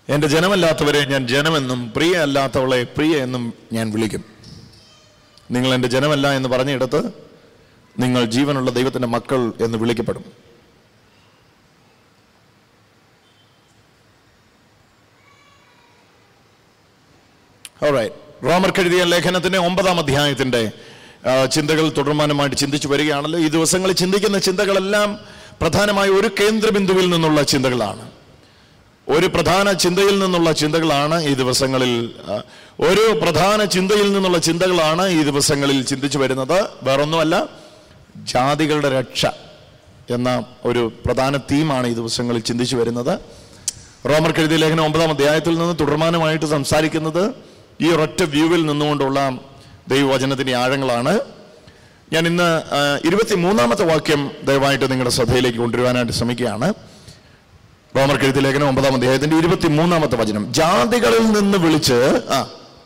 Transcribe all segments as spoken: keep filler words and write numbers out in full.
എൻ്റെ ജനമല്ലാത്തവരെ ഞാൻ ജനമെന്നും പ്രിയ അല്ലാത്തവളെ പ്രിയ എന്നും ഞാൻ വിളിക്കും. നിങ്ങൾ എൻ്റെ ജനമല്ല എന്ന് പറഞ്ഞിടത്ത് നിങ്ങൾ ജീവനുള്ള ദൈവത്തിൻ്റെ മക്കൾ എന്ന് വിളിക്കപ്പെടും. ഓൾറൈറ്റ്, റോമർക്കെഴുതിയ ലേഖനത്തിന്റെ ഒമ്പതാം അധ്യായത്തിന്റെ ചിന്തകൾ തുടർമാനമായിട്ട് ചിന്തിച്ചു വരികയാണല്ലോ. ഈ ദിവസങ്ങളിൽ ചിന്തിക്കുന്ന ചിന്തകളെല്ലാം പ്രധാനമായി ഒരു കേന്ദ്രബിന്ദുവിൽ നിന്നുള്ള ചിന്തകളാണ്. ഒരു പ്രധാന ചിന്തയിൽ നിന്നുള്ള ചിന്തകളാണ് ഈ ദിവസങ്ങളിൽ ഒരു പ്രധാന ചിന്തയിൽ നിന്നുള്ള ചിന്തകളാണ് ഈ ദിവസങ്ങളിൽ ചിന്തിച്ചു വരുന്നത്. വേറൊന്നുമല്ല, ജാതികളുടെ രക്ഷ എന്ന ഒരു പ്രധാന തീമാണ് ഈ ദിവസങ്ങളിൽ ചിന്തിച്ചു വരുന്നത്. റോമർക്കെഴുതിയ ലേഖനം ഒമ്പതാം അധ്യായത്തിൽ നിന്ന് തുടർമാനമായിട്ട് സംസാരിക്കുന്നത് ഈ ഒരൊറ്റ വ്യൂവിൽ നിന്നുകൊണ്ടുള്ള ദൈവവചനത്തിന്റെ ആഴങ്ങളാണ്. ഞാൻ ഇന്ന് ഇരുപത്തി മൂന്നാമത്തെ വാക്യം ദയവായിട്ട് നിങ്ങളുടെ ശ്രദ്ധയിലേക്ക് കൊണ്ടുവരുവാനായിട്ട് ശ്രമിക്കുകയാണ്. റോമർക്കെഴുതിയ ലേഖനം ഒമ്പതാം അധ്യായത്തിന്റെ ഇരുപത്തി മൂന്നാമത്തെ വചനം. ജാതികളിൽ നിന്ന് വിളിച്ച്, ആ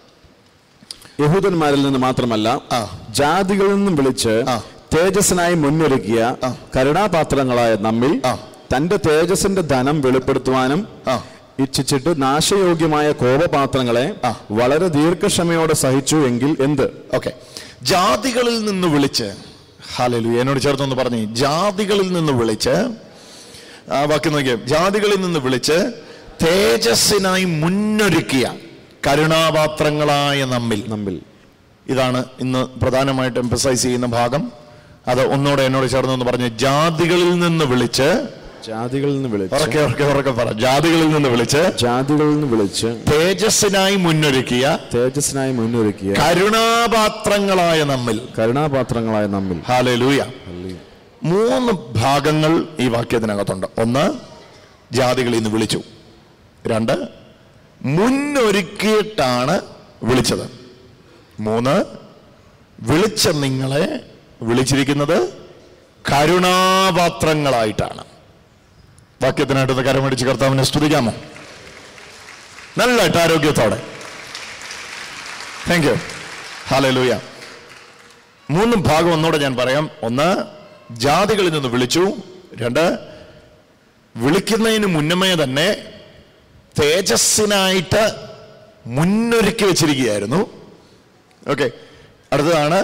യഹൂദന്മാരിൽ നിന്ന് മാത്രമല്ല ജാതികളിൽ നിന്നും വിളിച്ച് തേജസ്സിനായി മുന്നൊരുക്കിയ കരുണാപാത്രങ്ങളായ നമ്മിൽ തന്റെ തേജസ്സിന്റെ ധനം വെളിപ്പെടുത്തുവാനും ഇച്ഛിച്ചിട്ട് നാശയോഗ്യമായ കോപപാത്രങ്ങളെ വളരെ ദീർഘക്ഷമയോടെ സഹിച്ചു എങ്കിൽ എന്ത്? ഓക്കെ, ജാതികളിൽ നിന്ന് വിളിച്ച്, ഹല്ലേലൂയ, എന്നോട് ചേർത്തൊന്ന് പറഞ്ഞേ, ജാതികളിൽ നിന്ന് വിളിച്ച്, ആ വാക്യം നോക്കിയേ, ജാതികളിൽ നിന്ന് വിളിച്ച് തേജസ്സിനായി മുന്നൊരുക്കിയ കരുണാപാത്രങ്ങളായ നമ്മിൽ നമ്മിൽ ഇതാണ് ഇന്ന് പ്രധാനമായിട്ട് എംഫസൈസ് ചെയ്യുന്ന ഭാഗം. അത് ഒന്നോടെ എന്നോട് ചേർന്നൊന്ന് പറഞ്ഞു. ജാതികളിൽ നിന്ന് വിളിച്ച്, ജാതികളിൽ നിന്ന് വിളിച്ച്, ഉറക്കെ ഉറക്കെ ഉറക്കെ പറ, ജാതികളിൽ നിന്ന് വിളിച്ച് ജാതികളിൽ നിന്ന് വിളിച്ച് തേജസ്സിനായി മുന്നൊരുക്കിയ തേജസ്സിനായി മുന്നൊരുക്കിയ കരുണാപാത്രങ്ങളായ നമ്മിൽ കരുണാപാത്രങ്ങളായ നമ്മിൽ. ഹല്ലേലൂയ. മൂന്ന് ഭാഗങ്ങൾ ഈ വാക്യത്തിനകത്തുണ്ട്. ഒന്ന്, ജാതികളിൽ നിന്ന് വിളിച്ചു. രണ്ട്, മുന്നൊരുക്കിയിട്ടാണ് വിളിച്ചത്. മൂന്ന്, വിളിച്ച നിങ്ങളെ വിളിച്ചിരിക്കുന്നത് കരുണാപാത്രങ്ങളായിട്ടാണ്. വാക്യത്തിനായിട്ട് കരമടിച്ച് കർത്താവിനെ സ്തുതിക്കാമോ? നല്ലതായിട്ട് ആരോഗ്യത്തോടെ. Thank you. ഹല്ലേലൂയ. മൂന്ന് ഭാഗം ഒന്നുകൂടെ ഞാൻ പറയാം. ഒന്ന്, ജാതികളിൽ നിന്ന് വിളിച്ചു. രണ്ട്, വിളിക്കുന്നതിന് മുന്നമേ തന്നെ തേജസ്സിനായിട്ട് മുന്നൊരുക്കി വെച്ചിരിക്കുകയായിരുന്നു. ഓക്കെ, അടുത്തതാണ്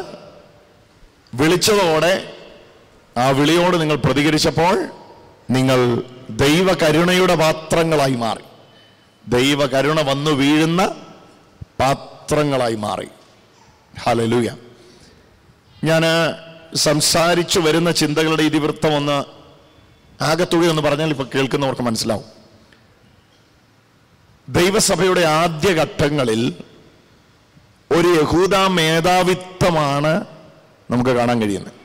വിളിച്ചതോടെ ആ വിളിയോട് നിങ്ങൾ പ്രതികരിച്ചപ്പോൾ നിങ്ങൾ ദൈവകരുണയുടെ പാത്രങ്ങളായി മാറി. ദൈവകരുണ വന്നു വീഴുന്ന പാത്രങ്ങളായി മാറി. ഹല്ലേലൂയ. ഞാൻ സംസാരിച്ചു വരുന്ന ചിന്തകളുടെ ഇതിവൃത്തം ഒന്ന് ആകത്തുക എന്ന് പറഞ്ഞാൽ ഇപ്പൊ കേൾക്കുന്നവർക്ക് മനസ്സിലാവും. ദൈവസഭയുടെ ആദ്യഘട്ടങ്ങളിൽ ഒരു യഹൂദ മേധാവിത്വമാണ് നമുക്ക് കാണാൻ കഴിയുന്നത്.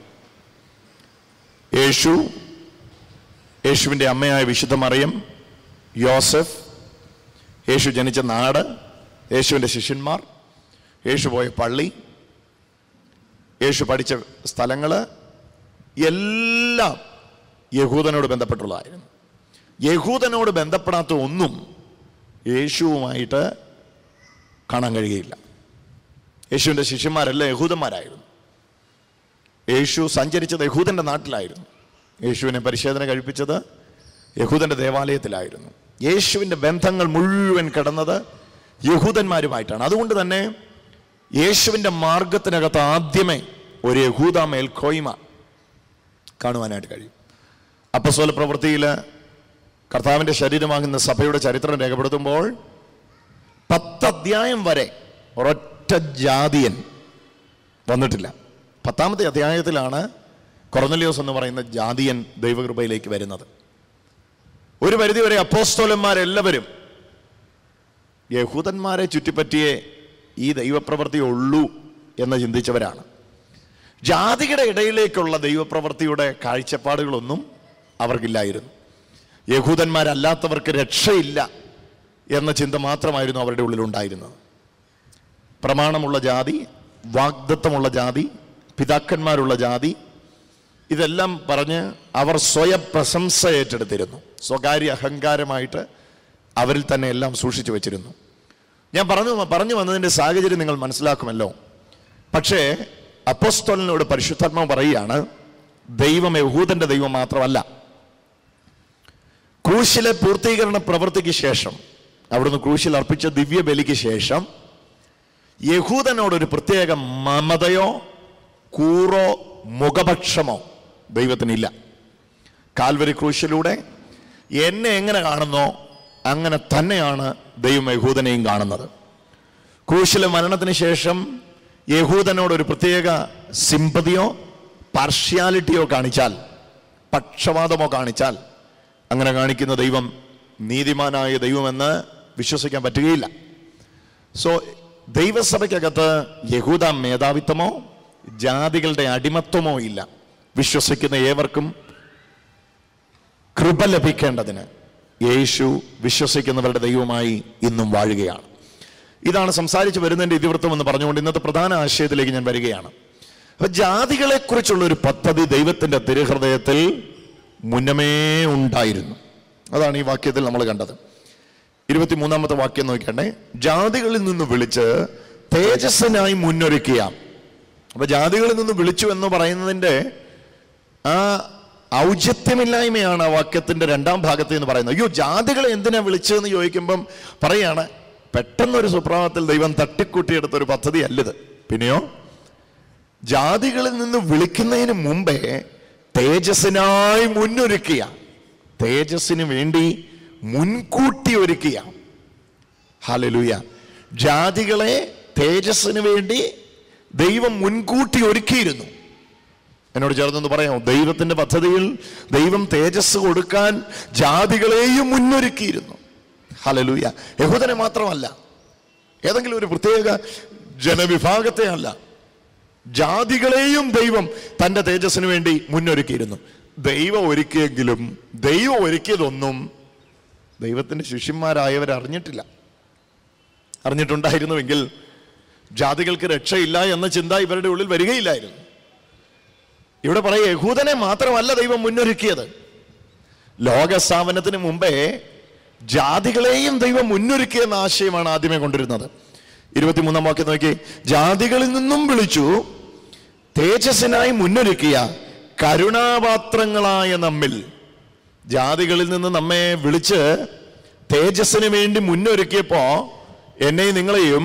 യേശു, യേശുവിൻ്റെ അമ്മയായ വിശുദ്ധ മറിയം, യോസഫ്, യേശു ജനിച്ച നാട്, യേശുവിൻ്റെ ശിഷ്യന്മാർ, യേശു പോയ പള്ളി, യേശു പഠിച്ച സ്ഥലങ്ങൾ എല്ലാം യഹൂദനോട് ബന്ധപ്പെട്ടുള്ളതായിരുന്നു. യഹൂദനോട് ബന്ധപ്പെടാത്ത ഒന്നും യേശുവുമായിട്ട് കാണാൻ കഴിയുകയില്ല. യേശുവിൻ്റെ ശിഷ്യന്മാരെല്ലാം യഹൂദന്മാരായിരുന്നു. യേശു സഞ്ചരിച്ചത് യഹൂദൻ്റെ നാട്ടിലായിരുന്നു. യേശുവിനെ പരിശോധന കഴിപ്പിച്ചത് യഹൂദൻ്റെ ദേവാലയത്തിലായിരുന്നു. യേശുവിൻ്റെ ബന്ധങ്ങൾ മുഴുവൻ കിടന്നത് യഹൂദന്മാരുമായിട്ടാണ്. അതുകൊണ്ട് തന്നെ യേശുവിൻ്റെ മാർഗത്തിനകത്ത് ആദ്യമേ ഒരു യഹൂദ മേൽക്കോയ്മ കാണുവാനായിട്ട് കഴിയും. അപ്പോസ്തല പ്രവൃത്തിയിൽ കർത്താവിൻ്റെ ശരീരമാകുന്ന സഭയുടെ ചരിത്രം രേഖപ്പെടുത്തുമ്പോൾ പത്ത് അധ്യായം വരെ ഒരൊറ്റ ജാതിയൻ വന്നിട്ടില്ല. പത്താമത്തെ അധ്യായത്തിലാണ് കൊർന്നലിയോസ് എന്ന് പറയുന്ന ജാതിയൻ ദൈവകൃപയിലേക്ക് വരുന്നത്. ഒരു പരിധിവരെ അപ്പോസ്തലന്മാരെല്ലാവരും യഹൂദന്മാരെ ചുറ്റിപ്പറ്റിയേ ഈ ദൈവപ്രവൃത്തി ഉള്ളൂ എന്ന് ചിന്തിച്ചവരാണ്. ജാതികളുടെ ഇടയിലേക്കുള്ള ദൈവപ്രവൃത്തിയുടെ കാഴ്ചപ്പാടുകളൊന്നും അവർക്കില്ലായിരുന്നു. യഹൂദന്മാരല്ലാത്തവർക്ക് രക്ഷയില്ല എന്ന ചിന്ത മാത്രമായിരുന്നു അവരുടെ ഉള്ളിലുണ്ടായിരുന്നത്. പ്രമാണമുള്ള ജാതി, വാഗ്ദത്തമുള്ള ജാതി, പിതാക്കന്മാരുള്ള ജാതി, ഇതെല്ലാം പറഞ്ഞ് അവർ സ്വയപ്രശംസ ഏറ്റെടുത്തിരുന്നു. സ്വകാര്യ അഹങ്കാരമായിട്ട് അവരിൽ തന്നെ എല്ലാം സൂക്ഷിച്ചു വെച്ചിരുന്നു. ഞാൻ പറഞ്ഞു പറഞ്ഞു വന്നതിൻ്റെ സാഹചര്യം നിങ്ങൾ മനസ്സിലാക്കുമല്ലോ. പക്ഷേ അപ്പോസ്തലനോട് പരിശുദ്ധാത്മാവ് പറയുകയാണ്, ദൈവം യഹൂദന്റെ ദൈവം മാത്രമല്ല. ക്രൂശിലെ പൂർത്തീകരണ പ്രവൃത്തിക്ക് ശേഷം അവിടുന്ന് ക്രൂശിൽ അർപ്പിച്ച ദിവ്യബലിക്ക് ശേഷം യഹൂദനോടൊരു പ്രത്യേക മമതയോ കൂറോ മുഖപക്ഷമോ ദൈവത്തിനില്ല. കാൽവരി ക്രൂശിലൂടെ എന്നെ എങ്ങനെ കാണുന്നോ അങ്ങനെ തന്നെയാണ് ദൈവം യഹൂദനെയും കാണുന്നത്. ക്രൂശിലെ മരണത്തിന് ശേഷം യഹൂദനോടൊരു പ്രത്യേക സിമ്പതിയോ പാർഷ്യാലിറ്റിയോ കാണിച്ചാൽ, പക്ഷപാതമോ കാണിച്ചാൽ, അങ്ങനെ കാണിക്കുന്ന ദൈവം നീതിമാനായ ദൈവമെന്ന് വിശ്വസിക്കാൻ പറ്റുകയില്ല. സോ ദൈവസഭയ്ക്കകത്ത് യഹൂദ മേധാവിത്വമോ ജാതികളുടെ അടിമത്വമോ ഇല്ല. വിശ്വസിക്കുന്ന ഏവർക്കും കൃപ ലഭിക്കേണ്ടതിന് യേശു വിശ്വസിക്കുന്നവരുടെ ദൈവമായി ഇന്നും വാഴുകയാണ്. ഇതാണ് സംസാരിച്ച് വരുന്നതിൻ്റെ ഇതിവൃത്തം എന്ന് പറഞ്ഞുകൊണ്ട് ഇന്നത്തെ പ്രധാന ആശയത്തിലേക്ക് ഞാൻ വരികയാണ്. അപ്പൊ ജാതികളെ കുറിച്ചുള്ളൊരു പദ്ധതി ദൈവത്തിന്റെ തിരുഹൃദയത്തിൽ മുന്നമേ ഉണ്ടായിരുന്നു. അതാണ് ഈ വാക്യത്തിൽ നമ്മൾ കണ്ടത്. ഇരുപത്തിമൂന്നാമത്തെ വാക്യം നോക്കണ്ടേ. ജാതികളിൽ നിന്ന് വിളിച്ച് തേജസ്സിനായി മുന്നൊരുക്കിയ. അപ്പൊ ജാതികളിൽ നിന്ന് വിളിച്ചു എന്ന് പറയുന്നതിന്റെ ആ ഔചിത്യമില്ലായ്മയാണ് ആ വാക്യത്തിന്റെ രണ്ടാം ഭാഗത്ത് എന്ന് പറയുന്നത്. അയ്യോ, ജാതികളെ എന്തിനാ വിളിച്ചതെന്ന് ചോദിക്കുമ്പം പറയാണ്, പെട്ടെന്നൊരു സുപ്രഭാതത്തിൽ ദൈവം തട്ടിക്കൂട്ടിയെടുത്തൊരു പദ്ധതി അല്ലിത്. പിന്നെയോ ജാതികളിൽ നിന്ന് വിളിക്കുന്നതിന് മുമ്പേ തേജസ്സിനായി മുന്നൊരുക്കിയ, തേജസ്സിന് വേണ്ടി മുൻകൂട്ടി ഒരുക്കിയ. ഹല്ലേലൂയ. ജാതികളെ തേജസ്സിന് വേണ്ടി ദൈവം മുൻകൂട്ടി ഒരുക്കിയിരുന്നു. എന്നോട് ചേർന്നൊന്ന് പറയാമോ? ദൈവത്തിന്റെ പദ്ധതിയിൽ ദൈവം തേജസ് കൊടുക്കാൻ ജാതികളെയും മുന്നൊരുക്കിയിരുന്നു. ഹല്ലേലൂയ. യഹൂദനെ മാത്രമല്ല, ഏതെങ്കിലും ഒരു പ്രത്യേക ജനവിഭാഗത്തെ അല്ല, ജാതികളെയും ദൈവം തൻ്റെ തേജസ്സിന് വേണ്ടി മുന്നൊരുക്കിയിരുന്നു. ദൈവം ഒരുക്കിയെങ്കിലും ദൈവം ഒരുക്കിയതൊന്നും ദൈവത്തിൻ്റെ ശിഷ്യന്മാരായവർ അറിഞ്ഞിട്ടില്ല. അറിഞ്ഞിട്ടുണ്ടായിരുന്നുവെങ്കിൽ ജാതികൾക്ക് രക്ഷയില്ല എന്ന ചിന്ത ഇവരുടെ ഉള്ളിൽ വരികയില്ലായിരുന്നു. ഇവിടെ പറയും, യഹൂദനെ മാത്രമല്ല ദൈവം മുന്നൊരുക്കിയത്, ലോകസ്ഥാപനത്തിന് മുമ്പേ ജാതികളെയും ദൈവം മുന്നൊരുക്കിയെന്ന ആശയമാണ് ആദ്യമേ കൊണ്ടിരുന്നത്. ഇരുപത്തിമൂന്നാം വാക്യം നോക്കി. ജാതികളിൽ നിന്നും വിളിച്ചു തേജസ്സിനായി മുന്നൊരുക്കിയ കരുണാപാത്രങ്ങളായ നമ്മിൽ. ജാതികളിൽ നിന്ന് നമ്മെ വിളിച്ച് തേജസ്സിന് വേണ്ടി മുന്നൊരുക്കിയപ്പോ എന്നെയും നിങ്ങളെയും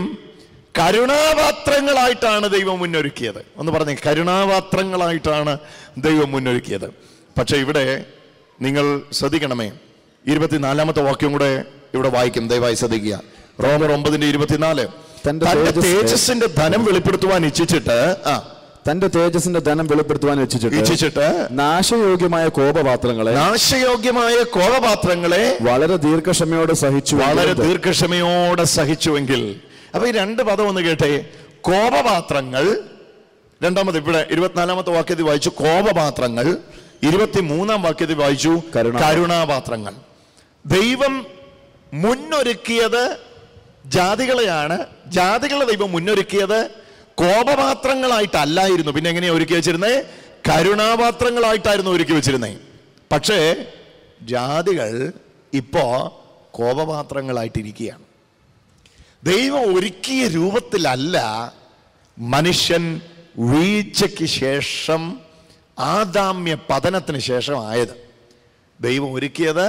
കരുണാപാത്രങ്ങളായിട്ടാണ് ദൈവം മുന്നൊരുക്കിയത്. ഒന്ന് പറഞ്ഞേ, കരുണാപാത്രങ്ങളായിട്ടാണ് ദൈവം മുന്നൊരുക്കിയത്. പക്ഷെ ഇവിടെ നിങ്ങൾ ശ്രദ്ധിക്കണമേ, ഇരുപത്തിനാലാമത്തെ വാക്യം കൂടെ ഇവിടെ വായിക്കും, ദയവായി ശ്രദ്ധിക്കുക. റോമർ ഒമ്പതിന്റെ ഇരുപത്തിനാല്. തന്റെ തേജസ്സിന്റെ ധനം വെളിപ്പെടുത്തുവാൻ ഇച്ഛിച്ചിട്ട് ആ തന്റെ തേജസ്സിന്റെ ധനം വെളിപ്പെടുത്തുവാൻ ഇച്ഛിച്ചിട്ട് ഇച്ഛിച്ചിട്ട് നാശയോഗ്യമായ കോപപാത്രങ്ങളെ നാശയോഗ്യമായ കോപപാത്രങ്ങളെ വളരെ ദീർഘക്ഷമയോടെ സഹിച്ചു വളരെ ദീർഘക്ഷമയോടെ സഹിച്ചുവെങ്കിൽ. അപ്പൊ ഈ രണ്ട് പദം ഒന്ന് കേട്ടെ. കോപപാത്രങ്ങൾ, രണ്ടാമത് ഇവിടെ ഇരുപത്തിനാലാമത്തെ വാക്യത്തിൽ വായിച്ചു കോപപാത്രങ്ങൾ, ഇരുപത്തിമൂന്നാം വാക്യത്തിൽ വായിച്ചു കരുണാപാത്രങ്ങൾ. ദൈവം മുന്നൊരുക്കിയത് ജാതികളെയാണ്. ജാതികളെ ദൈവം മുന്നൊരുക്കിയത് കോപപാത്രങ്ങളായിട്ടല്ലായിരുന്നു. പിന്നെ എങ്ങനെയാ ഒരുക്കി വെച്ചിരുന്നേ? കരുണാപാത്രങ്ങളായിട്ടായിരുന്നു ഒരുക്കി വെച്ചിരുന്നേ. പക്ഷേ ജാതികൾ ഇപ്പോ കോപപാത്രങ്ങളായിട്ടിരിക്കുകയാണ്. ദൈവം ഒരുക്കിയ രൂപത്തിലല്ല മനുഷ്യൻ വീഴ്ചയ്ക്ക് ശേഷം, ആദാമ്യ പതനത്തിന് ശേഷം ആയത്. ദൈവം ഒരുക്കിയത്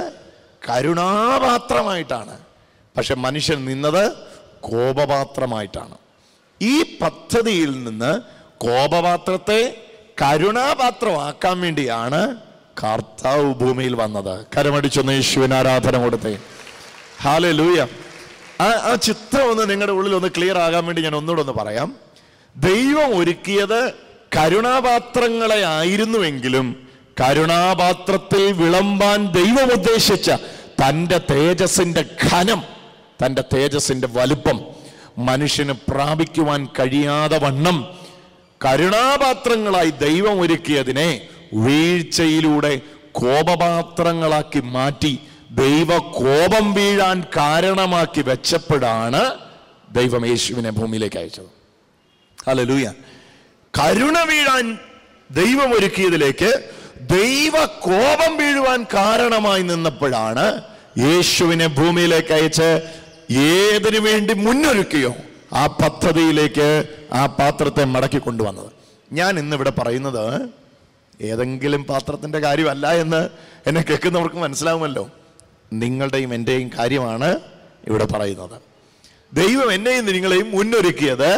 കരുണാപാത്രമായിട്ടാണ്. പക്ഷെ മനുഷ്യൻ നിന്നത് കോപപാത്രമായിട്ടാണ്. ഈ പദ്ധതിയിൽ നിന്ന് കോപപാത്രത്തെ കരുണാപാത്രമാക്കാൻ വേണ്ടിയാണ് കർത്താവ് ഭൂമിയിൽ വന്നത്. കരമടിച്ചൊന്ന് യേശുവിന് ആരാധന കൊടുത്തേ. ഹല്ലേലൂയ. ആ ആ ചിത്രം ഒന്ന് നിങ്ങളുടെ ഉള്ളിൽ ഒന്ന് ക്ലിയർ ആകാൻ വേണ്ടി ഞാൻ ഒന്നുകൂടെ ഒന്ന് പറയാം. ദൈവം ഒരുക്കിയത് കരുണാപാത്രങ്ങളെ ആയിരുന്നുവെങ്കിലും കരുണാപാത്രത്തിൽ വിളമ്പാൻ ദൈവം ഉദ്ദേശിച്ച തൻ്റെ തേജസ്സിന്റെ ഘനം, തൻ്റെ തേജസ്സിന്റെ വലുപ്പം മനുഷ്യന് പ്രാപിക്കുവാൻ കഴിയാതെ വണ്ണം കരുണാപാത്രങ്ങളായി ദൈവം ഒരുക്കിയതിനെ വീഴ്ചയിലൂടെ കോപപാത്രങ്ങളാക്കി മാറ്റി ദൈവ കോപം വീഴാൻ കാരണമാക്കി വെച്ചപ്പോഴാണ് ദൈവം യേശുവിനെ ഭൂമിയിലേക്ക് അയച്ചത്. ഹല്ലേലൂയ. കരുണ വീഴാൻ ദൈവം ഒരുക്കിയതിലേക്ക് ദൈവ കോപം വീഴുവാൻ കാരണമായി നിന്നപ്പോഴാണ് യേശുവിനെ ഭൂമിയിലേക്ക് അയച്ച് ഏതിനു വേണ്ടി മുന്നൊരുക്കിയോ ആ പദ്ധതിയിലേക്ക് ആ പാത്രത്തെ മടക്കി കൊണ്ടുവന്നത്. ഞാൻ ഇന്നിവിടെ പറയുന്നത് ഏതെങ്കിലും പാത്രത്തിന്റെ കാര്യമല്ല എന്ന് എന്നെ കേൾക്കുന്നവർക്ക് മനസ്സിലാവുമല്ലോ. നിങ്ങളുടെയും എൻ്റെയും കാര്യമാണ് ഇവിടെ പറയുന്നത്. ദൈവം എന്നെയും നിങ്ങളെയും മുന്നൊരുക്കിയത്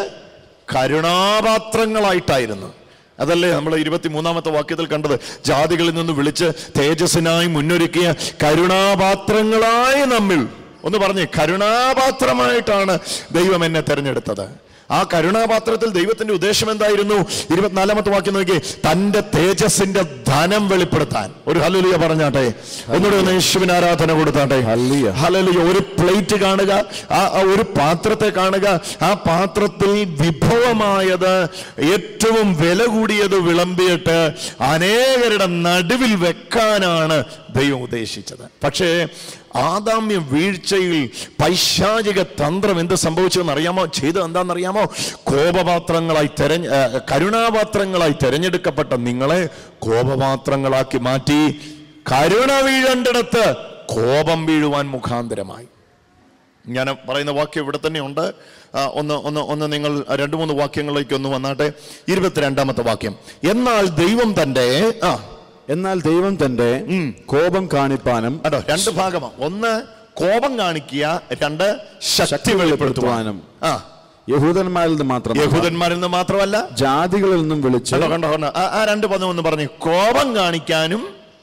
കരുണാപാത്രങ്ങളായിട്ടായിരുന്നു. അതല്ലേ നമ്മൾ ഇരുപത്തി മൂന്നാമത്തെ വാക്യത്തിൽ കണ്ടത്? ജാതികളിൽ നിന്ന് വിളിച്ച് തേജസ്സിനായി മുന്നൊരുക്കിയ കരുണാപാത്രങ്ങളായി നമ്മിൽ. ഒന്ന് പറഞ്ഞേ, കരുണാപാത്രമായിട്ടാണ് ദൈവം എന്നെ തെരഞ്ഞെടുത്തത്. ആ കരുണാപാത്രത്തിൽ ദൈവത്തിന്റെ ഉദ്ദേശം എന്തായിരുന്നു? ഇരുപത്തിനാലാമത്തെ വാക്യം നോക്കി, തന്റെ തേജസ്സിന്റെ ധനം വെളിപ്പെടുത്താൻ. ഒരു ഹല്ലേലൂയ പറഞ്ഞാട്ടെ, ഒന്നുകൂടെ ഒന്ന് യേശുവിന് ആരാധന കൊടുത്താട്ടെ. ഹല്ലേലൂയ. ഒരു പ്ലേറ്റ് കാണുക, ആ ഒരു പാത്രത്തെ കാണുക. ആ പാത്രത്തിൽ വിഭവമായത്, ഏറ്റവും വില കൂടിയത് വിളമ്പിയിട്ട് അനേകരുടെ നടുവിൽ വെക്കാനാണ് ദൈവം ഉദ്ദേശിച്ചത്. പക്ഷേ ആദാമ്യ വീഴ്ചയിൽ പൈശാചിക തന്ത്രം എന്ത് സംഭവിച്ചതെന്ന് അറിയാമോ? ചെയ്തത് എന്താണെന്നറിയാമോ? കോപപാത്രങ്ങളായി തെരഞ്ഞ കരുണാപാത്രങ്ങളായി തെരഞ്ഞെടുക്കപ്പെട്ട നിങ്ങളെ കോപപാത്രങ്ങളാക്കി മാറ്റി. കരുണ വീഴേണ്ടിടത്ത് കോപം വീഴുവാൻ മുഖാന്തരമായി. ഞാൻ പറയുന്ന വാക്യം ഇവിടെ തന്നെ ഉണ്ട്. ഒന്ന് ഒന്ന് ഒന്ന് നിങ്ങൾ രണ്ടു മൂന്ന് വാക്യങ്ങളിലേക്ക് ഒന്ന് വന്നാട്ടെ. ഇരുപത്തിരണ്ടാമത്തെ വാക്യം, എന്നാൽ ദൈവം തന്റെ ആ എന്നാൽ ദൈവം തന്റെ കോപം കാണിപ്പാനും. അല്ലോ, രണ്ട് ഭാഗമാണ്. ഒന്ന് കോപം കാണിക്കുക, രണ്ട് ശക്തി വെളിപ്പെടുത്തുവാനും. ആ യഹൂദന്മാരിൽ നിന്ന് മാത്രം യഹൂദന്മാരിൽ നിന്ന് മാത്രമല്ല ജാതികളിൽ നിന്നും വിളിച്ചു. കണ്ടോ കണ്ടോ കണ്ടോ ആ രണ്ട് പദം ഒന്ന് പറഞ്ഞു. കോപം കാണിക്കാനും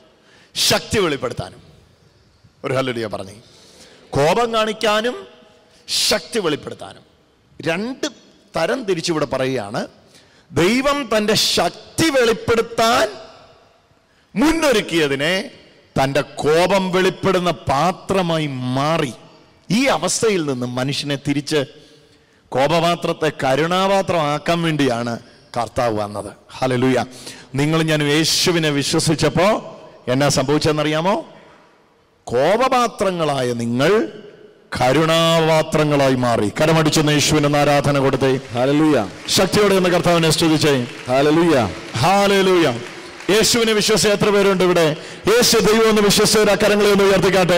ശക്തി വെളിപ്പെടുത്താനും. ഒരു ഹല്ലേലൂയ പറഞ്ഞു. കോപം കാണിക്കാനും ശക്തി വെളിപ്പെടുത്താനും രണ്ട് തരം തിരിച്ചിവിടെ പറയുകയാണ്. ദൈവം തന്റെ ശക്തി വെളിപ്പെടുത്താൻ മുന്നൊരുക്കിയതിനെ തൻ്റെ കോപം വെളിപ്പെടുന്ന പാത്രമായി മാറി. ഈ അവസ്ഥയിൽ നിന്ന് മനുഷ്യനെ തിരിച്ച് കോപപാത്രത്തെ കരുണാപാത്രമാക്കാൻ വേണ്ടിയാണ് കർത്താവ് വന്നത്. ഹല്ലേലൂയ. നിങ്ങൾ ഞാൻ യേശുവിനെ വിശ്വസിച്ചപ്പോൾ എന്നാ സംഭവിച്ചതെന്നറിയാമോ? കോപപാത്രങ്ങളായ നിങ്ങൾ കരുണാപാത്രങ്ങളായി മാറി. കരമടിച്ചെന്ന് യേശുവിന് ആരാധന കൊടുത്തേ. ഹല്ലേലൂയ. ശക്തിയോടെ എന്ന് കർത്താവിനെ സ്തുതിച്ചേ. ഹല്ലേലൂയ. ഹല്ലേലൂയ. യേശുവിനെ വിശ്വസിച്ച എത്ര പേരുണ്ട് ഇവിടെ? യേശു ദൈവം എന്ന് വിശ്വസിച്ച കരങ്ങളെ ഒന്ന് ഉയർത്തിക്കാട്ടെ.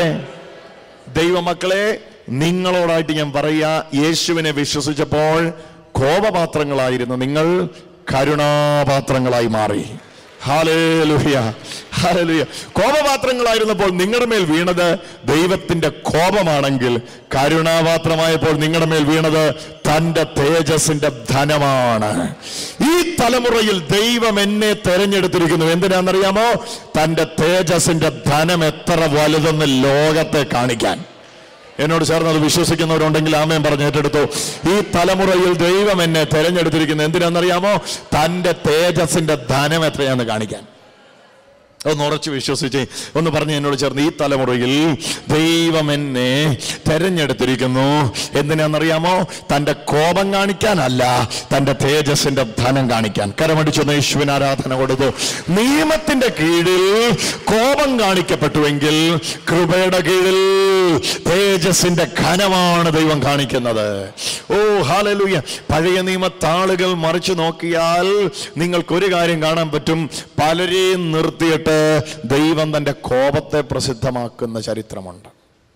ദൈവമക്കളെ, നിങ്ങളോടായിട്ട് ഞാൻ പറയാ, യേശുവിനെ വിശ്വസിച്ചപ്പോൾ കോപപാത്രങ്ങളായിരുന്നു നിങ്ങൾ കരുണാപാത്രങ്ങളായി മാറി. Hallelujah, hallelujah. കോപപാത്രങ്ങളായിരുന്നപ്പോൾ നിങ്ങളുടെ മേൽ വീണത് ദൈവത്തിന്റെ കോപമാണെങ്കിൽ, കരുണാപാത്രമായപ്പോൾ നിങ്ങളുടെ മേൽ വീണത് തന്റെ തേജസ്സിന്റെ ധനമാണ്. ഈ തലമുറയിൽ ദൈവം എന്നെ തെരഞ്ഞെടുത്തിരിക്കുന്നു. എന്തിനാണെന്നറിയാമോ? തന്റെ തേജസ്സിന്റെ ധനം എത്ര വലുതെന്ന് ലോകത്തെ കാണിക്കാൻ. എന്നോട് ചേർന്ന് അത് വിശ്വസിക്കുന്നവരുണ്ടെങ്കിൽ ആമേൻ പറഞ്ഞ് ഏറ്റെടുത്തു. ഈ തലമുറയിൽ ദൈവം എന്നെ തെരഞ്ഞെടുത്തിരിക്കുന്നത് എന്തിനാണെന്നറിയാമോ? തന്റെ തേജസ്സിന്റെ ധനം എത്രയാന്ന് കാണിക്കാൻ. ഒന്ന് ഉറച്ചു വിശ്വസിച്ച് ഒന്ന് പറഞ്ഞ് എന്നോട് ചേർന്ന്, ഈ തലമുറയിൽ ദൈവം എന്നെ തെരഞ്ഞെടുത്തിരിക്കുന്നു. എന്തിനാണെന്നറിയാമോ? തന്റെ കോപം കാണിക്കാനല്ല, തന്റെ തേജസ്സിന്റെ ധനം കാണിക്കാൻ. കരമടിച്ചൊന്ന് യേശുവിന് ആരാധന കൊടുത്തു. നിയമത്തിന്റെ കീഴിൽ കോപം കാണിക്കപ്പെട്ടുവെങ്കിൽ, കൃപയുടെ കീഴിൽ തേജസ്സിന്റെ ഘനമാണ് ദൈവം കാണിക്കുന്നത്. ഓ ഹല്ലേലൂയ. പഴയ നിയമത്താളുകൾ മറിച്ചു നോക്കിയാൽ നിങ്ങൾക്കൊരു കാര്യം കാണാൻ പറ്റും. പലരെയും നിർത്തിയിട്ട് ദൈവം തന്റെ കോപത്തെ പ്രസിദ്ധമാക്കുന്ന ചരിത്രമുണ്ട്.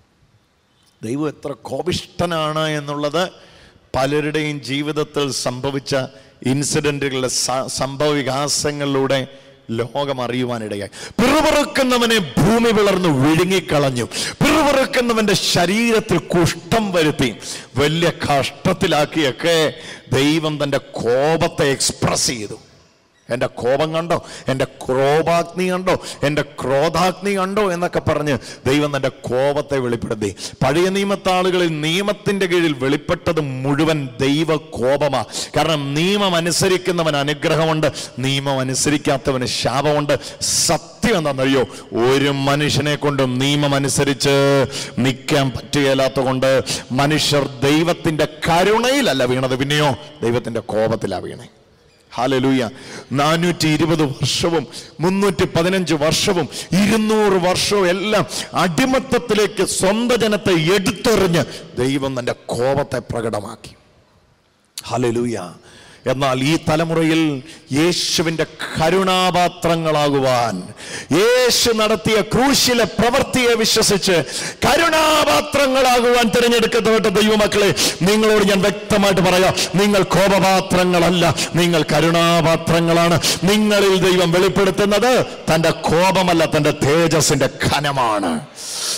ദൈവം എത്ര കോപിഷ്ഠനാണ് എന്നുള്ളത് പലരുടെയും ജീവിതത്തിൽ സംഭവിച്ച ഇൻസിഡന്റുകളുടെ സംഭവ വികാസങ്ങളിലൂടെ ലോകം അറിയുവാനിടയായി. പിറുപിറുക്കുന്നവനെ ഭൂമി പിളർന്ന് വിഴുങ്ങിക്കളഞ്ഞു. പിറുപിറുക്കുന്നവന്റെ ശരീരത്തിൽ കുഷ്ഠം വരുത്തി വലിയ കഷ്ടത്തിലാക്കിയൊക്കെ ദൈവം തന്റെ കോപത്തെ എക്സ്പ്രസ് ചെയ്തു. എൻ്റെ കോപം കണ്ടോ, എൻ്റെ ക്രോധാഗ്നി കണ്ടോ, എൻ്റെ ക്രോധാഗ്നി കണ്ടോ എന്നൊക്കെ പറഞ്ഞ് ദൈവം തൻ്റെ കോപത്തെ വെളിപ്പെടുത്തി. പഴയ നിയമത്താളുകളിൽ നിയമത്തിൻ്റെ കീഴിൽ വെളിപ്പെട്ടത് മുഴുവൻ ദൈവ കോപമാണ്. കാരണം നിയമം അനുസരിക്കുന്നവൻ അനുഗ്രഹമുണ്ട്, നിയമം അനുസരിക്കാത്തവന് ശാപമുണ്ട്. സത്യം എന്താണെന്നറിയോ? ഒരു മനുഷ്യനെ കൊണ്ടും നിയമം അനുസരിച്ച് നിൽക്കാൻ പറ്റുകയില്ലാത്ത കൊണ്ട് മനുഷ്യർ ദൈവത്തിൻ്റെ കരുണയിലല്ല വീണത്, പിന്നെയോ ദൈവത്തിൻ്റെ കോപത്തിലാണ് വീണേ. ഹല്ലേലൂയ. നാനൂറ്റി ഇരുപത് വർഷവും മുന്നൂറ്റി പതിനഞ്ച് വർഷവും ഇരുന്നൂറ് വർഷവും എല്ലാം അടിമത്തത്തിലേക്ക് സ്വന്തം ജനത്തെ എടുത്തെറിഞ്ഞ് ദൈവം തന്റെ കോപത്തെ പ്രകടമാക്കി. ഹല്ലേലൂയ. എന്നാൽ ഈ തലമുറയിൽ യേശുവിന്റെ കരുണാപാത്രങ്ങളാകുവാൻ, യേശു നടത്തിയ ക്രൂശിലെ പ്രവൃത്തിയെ വിശ്വസിച്ച് കരുണാപാത്രങ്ങളാകുവാൻ തിരഞ്ഞെടുക്കപ്പെട്ട ദൈവമക്കളെ, നിങ്ങളോട് ഞാൻ വ്യക്തമായിട്ട് പറയാം, നിങ്ങൾ കോപപാത്രങ്ങളല്ല, നിങ്ങൾ കരുണാപാത്രങ്ങളാണ്. നിങ്ങളിൽ ദൈവം വെളിപ്പെടുത്തുന്നത് തന്റെ കോപമല്ല, തന്റെ തേജസ്സിന്റെ ഘനമാണ്.